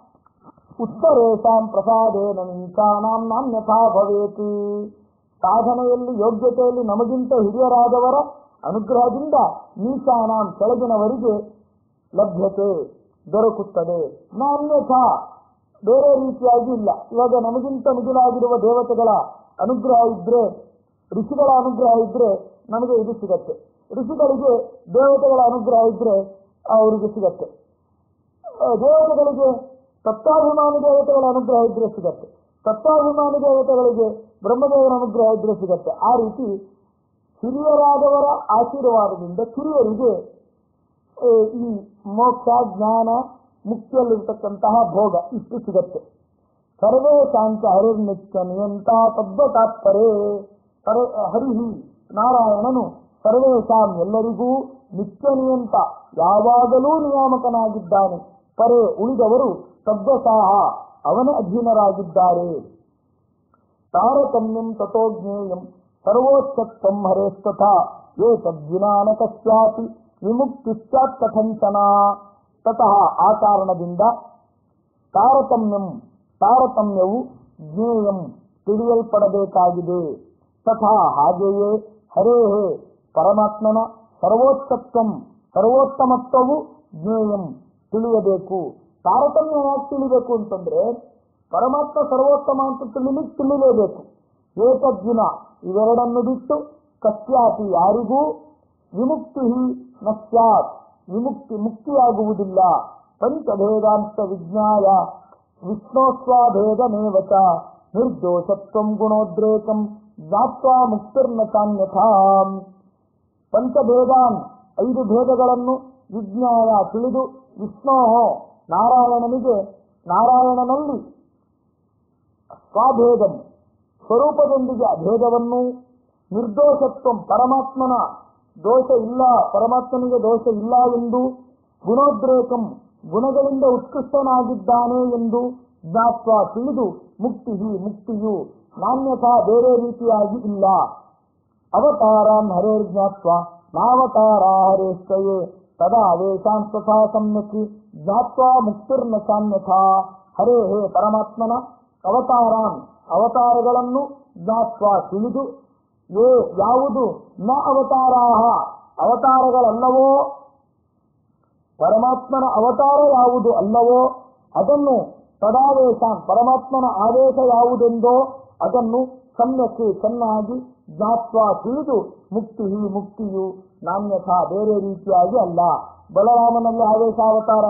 ಉತ್ತರೇಶಾಂ ಪ್ರಸಾದೇನ ನೀಚಾನಾಂ ನಾನ್ಯಥಾ ಭವೇತಿ. ಸಾಧನೆಯಲ್ಲಿ ಯೋಗ್ಯತೆಯಲ್ಲಿ ನಮಗಿಂತ ಹಿರಿಯರಾದವರ ಅನುಗ್ರಹದಿಂದ ನೀಚಾನಾಂ ಕೆಳಗಿನವರಿಗೆ ಲಭ್ಯತೆ ದೊರಕುತ್ತದೆ. ನಾನ್ಯಥಾ ಬೇರೆ ರೀತಿಯಾಗಿ ಇಲ್ಲ. ಇವಾಗ ನಮಗಿಂತ ಮಿಗಿಲಾಗಿರುವ ದೇವತೆಗಳ ಅನುಗ್ರಹ ಇದ್ರೆ, ಋಷಿಗಳ ಅನುಗ್ರಹ ಇದ್ರೆ ನಮಗೆ ಇದು ಸಿಗತ್ತೆ. ಋಷಿಗಳಿಗೆ ದೇವತೆಗಳ ಅನುಗ್ರಹ ಇದ್ರೆ ಅವರಿಗೆ ಸಿಗತ್ತೆ. ದೇವತೆಗಳಿಗೆ ತತ್ವಾಭಿಮಾನಿ ದೇವತೆಗಳ ಅನುಗ್ರಹ ಇದ್ರೆ ಸಿಗತ್ತೆ. ತತ್ವಾಭಿಮಾನಿ ದೇವತೆಗಳಿಗೆ ಬ್ರಹ್ಮದೇವರ ಅನುಗ್ರಹ ಇದ್ರೆ ಸಿಗತ್ತೆ. ಆ ರೀತಿ ಹಿರಿಯರಾದವರ ಆಶೀರ್ವಾದದಿಂದ ಕಿರಿಯರಿಗೆ ಈ ಮೋಕ್ಷ ಜ್ಞಾನ ಮುಕ್ತಿಯಲ್ಲಿರ್ತಕ್ಕಂತಹ ಭೋಗ ಇಷ್ಟು ಸಿಗತ್ತೆ. ಸರ್ವೇ ಶಾಂತ ಹರಿರ್ನಿತ್ಯ ನಿಯಂತ ತದ್ವತಾತ್ಪರೇ. ಹರಿಹಿ ನಾರಾಯಣನು ಸರ್ವೇಶಾಂ ಎಲ್ಲರಿಗೂ ನಿತ್ಯ ನಿಯಂತ ಯಾವಾಗಲೂ ನಿಯಾಮಕನಾಗಿದ್ದಾನೆ. ಪರೇ ಉಳಿದವರು ತದ್ವತಾಹ ಅವನ ಅಧೀನರಾಗಿದ್ದಾರೆ. ತಾರತಮ್ಯಂ ತಥೋ ಜ್ಞೇಯಂ ಸರ್ವೋಚ್ಚತ್ವಂ ಹರೇಸ್ತಥಾ ಯೇ ತದ್ವಿನಾ ನ ಕಸ್ಯಾಪಿ ವಿಮುಕ್ತಿಶ್ಚಾತ್ ಕಥಂಚನ. ತತಃ ಆ ಕಾರಣದಿಂದ ತಾರತಮ್ಯಂ ತಾರತಮ್ಯವು ಜ್ಞೇಯಂ ತಿಳಿಯಲ್ಪಡಬೇಕಾಗಿದೆ. ತಥಾ ಹಾಗೆಯೇ ಹರೇಹೇ ಪರಮಾತ್ಮನ ಸರ್ವೋಚ್ಚತ್ವಂ ಸರ್ವೋತ್ತಮತ್ವವು ಜ್ಞೇಯಂ ತಿಳಿಯಬೇಕು. ತಾರತಮ್ಯ ಯಾಕೆ ತಿಳಿಬೇಕು ಅಂತಂದ್ರೆ ಪರಮಾತ್ಮ ಸರ್ವೋತ್ತಮ ಅಂತ ತಿಳಿಲಿಕ್ಕೆ ತಿಳಿಯಲೇಬೇಕು. ಏತದ್ವಿನ ಇವೆರಡನ್ನು ಬಿಟ್ಟು ಕಸ್ಯಾಪಿ ಯಾರಿಗೂ ವಿಮುಕ್ತಿ ನ ಸ್ಯಾತ್ ವಿಮುಕ್ತಿ ಮುಕ್ತಿಯಾಗುವುದಿಲ್ಲ. ಪಂಚಭೇದಾಂತ ವಿಜ್ಞಾಯ ವಿಷ್ಣೋಸ್ವಾಭೇದಮೇವ ಚ ನಿರ್ದೋಷತ್ವಂ ಗುಣೋದ್ರೇಕಂ ಜ್ಞಾತ್ವಾ ಮುಕ್ತಿರ್ನ ಚಾನ್ಯಥಾ. ಪಂಚಭೇದಾನ್ ಐದು ಭೇದಗಳನ್ನು ವಿಜ್ಞಾಯ ತಿಳಿದು ವಿಷ್ಣೋ ನಾರಾಯಣನಿಗೆ ನಾರಾಯಣನಲ್ಲಿ ಸ್ವಾಭೇದಂ ಸ್ವರೂಪದೊಂದಿಗೆ ಅಭೇದವನ್ನು, ನಿರ್ದೋಷತ್ವಂ ಪರಮಾತ್ಮನ ದೋಷ ಇಲ್ಲ ಪರಮಾತ್ಮನಿಗೆ ದೋಷ ಇಲ್ಲ ಎಂದು, ಗುಣೋದ್ರೇಕಂ ಗುಣಗಳಿಂದ ಉತ್ಕೃಷ್ಟನಾಗಿದ್ದಾನೆ ಎಂದು ಜ್ಞಾತ್ವ ತಿಳಿದು ಮುಕ್ತಿ ಮುಕ್ತಿಯು ನಾನ್ಯಥಾ ಬೇರೆ ರೀತಿಯಾಗಿ ಇಲ್ಲ. ಅವತಾರಾನ್ ಹರೇರ್ ಜ್ಞಾತ್ವ ನಾವತಾರ ಹರೇಶ್ಚಯೇ ತದಾ ವೇಷಾನ್ ತಥಾ ಸಮ್ಯಕಿ ಜ್ಞಾತ್ವ ಮುಕ್ತಿರ್ನ ಸಾನ್ಯಥಾ. ಹರೇ ಹೇ ಪರಮಾತ್ಮನ ಅವತಾರಾನ್ ಅವತಾರಗಳನ್ನು ಜ್ಞಾತ್ವ ತಿಳಿದು, ಯೇ ಯಾವುದು ನ ಅವತಾರಾಹ ಅವತಾರಗಳಲ್ಲವೋ, ಪರಮಾತ್ಮನ ಅವತಾರ ಯಾವುದು ಅಲ್ಲವೋ ಅದನ್ನು ತದಾವೇಶಾನ್ ಪರಮಾತ್ಮನ ಆದೇಶ ಯಾವುದೆಂದೋ ಅದನ್ನು ಸಮ್ಯಕ್ಕೆ ಚೆನ್ನಾಗಿ ಜ್ಞಾತ್ವ ತಿಳಿದು ಮುಕ್ತಿ ಮುಕ್ತಿಯು ನಾನ್ಯಥಾ ಬೇರೆ ರೀತಿಯಾಗಿ ಅಲ್ಲ. ಬಲರಾಮನಲ್ಲಿ ಆವೇಶಾವತಾರ,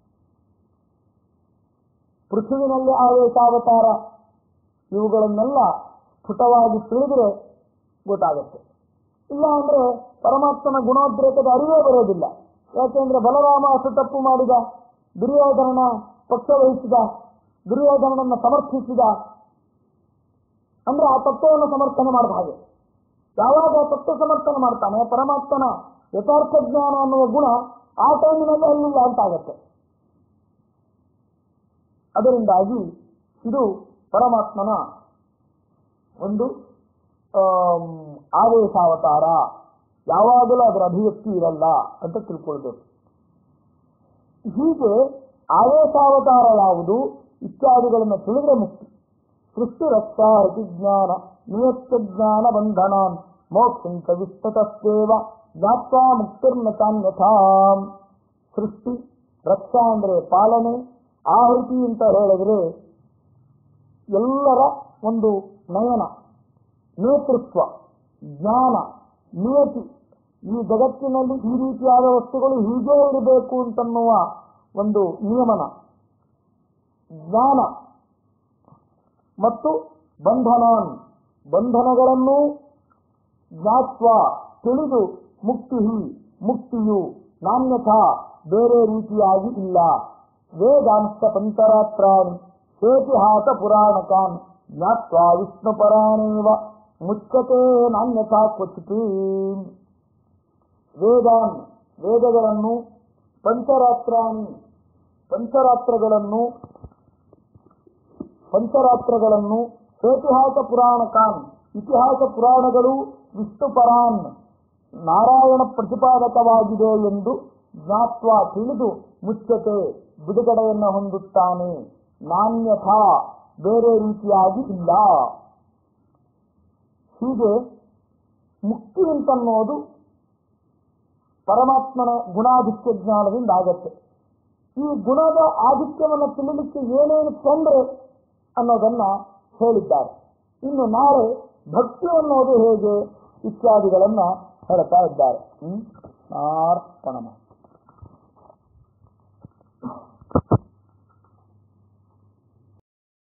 ಪೃಥ್ವಿನಲ್ಲಿ ಆವೇಶಾವತಾರ, ಇವುಗಳನ್ನೆಲ್ಲ ಸ್ಫುಟವಾಗಿ ತಿಳಿದ್ರೆ ಗೊತ್ತಾಗುತ್ತೆ. ಇಲ್ಲ ಅಂದ್ರೆ ಪರಮಾತ್ಮನ ಗುಣೋದ್ರೇಕದ ಅರಿವೇ ಬರೋದಿಲ್ಲ. ಯಾಕೆಂದ್ರೆ ಬಲರಾಮ ಅಷ್ಟು ತಪ್ಪು ಮಾಡಿದ, ದುರ್ಯೋಧನನ ಪಕ್ಷ ವಹಿಸಿದ, ದುರ್ಯೋಧನನನ್ನು ಸಮರ್ಥಿಸಿದ ಅಂದ್ರೆ ಆ ತತ್ವವನ್ನು ಸಮರ್ಥನೆ ಮಾಡಿದ ಹಾಗೆ. ಯಾವಾಗ ತತ್ವ ಸಮರ್ಥನೆ ಮಾಡ್ತಾನೆ ಪರಮಾತ್ಮನ ಯಥಾರ್ಥ ಜ್ಞಾನ ಅನ್ನುವ ಗುಣ ಆ ಟೈಮಿನಲ್ಲಿ ಅಲ್ಲಿಲ್ಲ ಅಂತಾಗತ್ತೆ. ಅದರಿಂದಾಗಿ ಇದು ಪರಮಾತ್ಮನ ಒಂದು ಆವೇಶಾವತಾರ, ಯಾವಾಗಲೂ ಅದರ ಅಭಿವ್ಯಕ್ತಿ ಇರಲ್ಲ ಅಂತ ತಿಳ್ಕೊಳ್ಬೇಕು. ಹೀಗೆ ಆವೇಶಾವತಾರ ಯಾವುದು ಇತ್ಯಾದಿಗಳನ್ನು ತಿಳಿದ್ರೆ ಮುಕ್ತಿ. ಸೃಷ್ಟಿ ರಕ್ಷಾ ಜ್ಞಾನ ನಿಯತ ಜ್ಞಾನ ಬಂಧನಾನ್ ಮೋಕ್ಷಂಚ ವಿಸ್ತತಸ್ತೇವ ಜ್ಞಾತ್ವಾ ಮುಕ್ತಿರ್ನ ತಾನ್ಯಥಾ. ಸೃಷ್ಟಿ ರಕ್ಷಾ ಅಂದ್ರೆ ಪಾಲನೆ, ಆಹುತಿ ಅಂತ ಹೇಳಿದ್ರೆ ಎಲ್ಲರ ಒಂದು ನಯನ, ನೇತೃತ್ವ, ಜ್ಞಾನ, ನಿಯತಿ, ಈ ಜಗತ್ತಿನಲ್ಲಿ ಈ ರೀತಿಯಾದ ವಸ್ತುಗಳು ಹೀಗೇ ಇರಬೇಕು ಅಂತನ್ನುವ ಒಂದು ನಿಯಮನ, ಜ್ಞಾನ ಮತ್ತು ಬಂಧನಾನ್ ಬಂಧನಗಳನ್ನು ಜ್ಞಾತ್ವ ತಿಳಿದು ಮುಕ್ತಿ ಮುಕ್ತಿಯು ನಾನ್ಯಥಾ ಬೇರೆ ರೀತಿಯಾಗಿ ಇಲ್ಲ. ವೇದಾಂತ ಪಂಚರಾತ್ರಾಣಿ ಸೇತಿಹಾಸ ಪುರಾಣಕಾನ್ ಜ್ಞಾತ್ವಾ ವಿಷ್ಣು ಪರಾಣೇವ ಮುಚ್ಚತೆ ನಾನ್ಯಥಾ ಕ್ವಚಿತ್. ವೇದಾನ್ ವೇದಗಳನ್ನು, ಪಂಚರಾತ್ರಾಣಿ ಪಂಚರಾತ್ರಗಳನ್ನು ಪಂಚರಾತ್ರಗಳನ್ನು ಸೇತಿಹಾಸ ಪುರಾಣಕಾನ್ ಇತಿಹಾಸ ಪುರಾಣಗಳು ವಿಷ್ಣು ಪರಾನ್ ನಾರಾಯಣ ಪ್ರತಿಪಾದಕವಾಗಿದೆ ಎಂದು ಜ್ಞಾತ್ವ ತಿಳಿದು ಮುಚ್ಚತೆ ಬಿಡುಗಡೆಯನ್ನು ಹೊಂದುತ್ತಾನೆ, ನಾನ್ಯಥಾ ಬೇರೆ ರೀತಿಯಾಗಿ ಇಲ್ಲ. ಹೀಗೆ ಮುಕ್ತಿ ಅಂತನ್ನೋದು ಪರಮಾತ್ಮನ ಗುಣಾಧಿಕ್ಯ ಜ್ಞಾನದಿಂದ ಆಗತ್ತೆ. ಈ ಗುಣದ ಆಧಿಕ್ಯವನ್ನು ತಿಳಿಲಿಕ್ಕೆ ಏನೇನು ತೊಂದರೆ ಅನ್ನೋದನ್ನ ಹೇಳಿದ್ದಾರೆ. ಇನ್ನು ನಾಳೆ ಭಕ್ತಿ ಅನ್ನೋದು ಹೇಗೆ ಇತ್ಯಾದಿಗಳನ್ನ ಹೇಳ್ತಾ ಇದ್ದಾರೆ. ಹ್ಮ್ ನಾರ್ಪಣಮ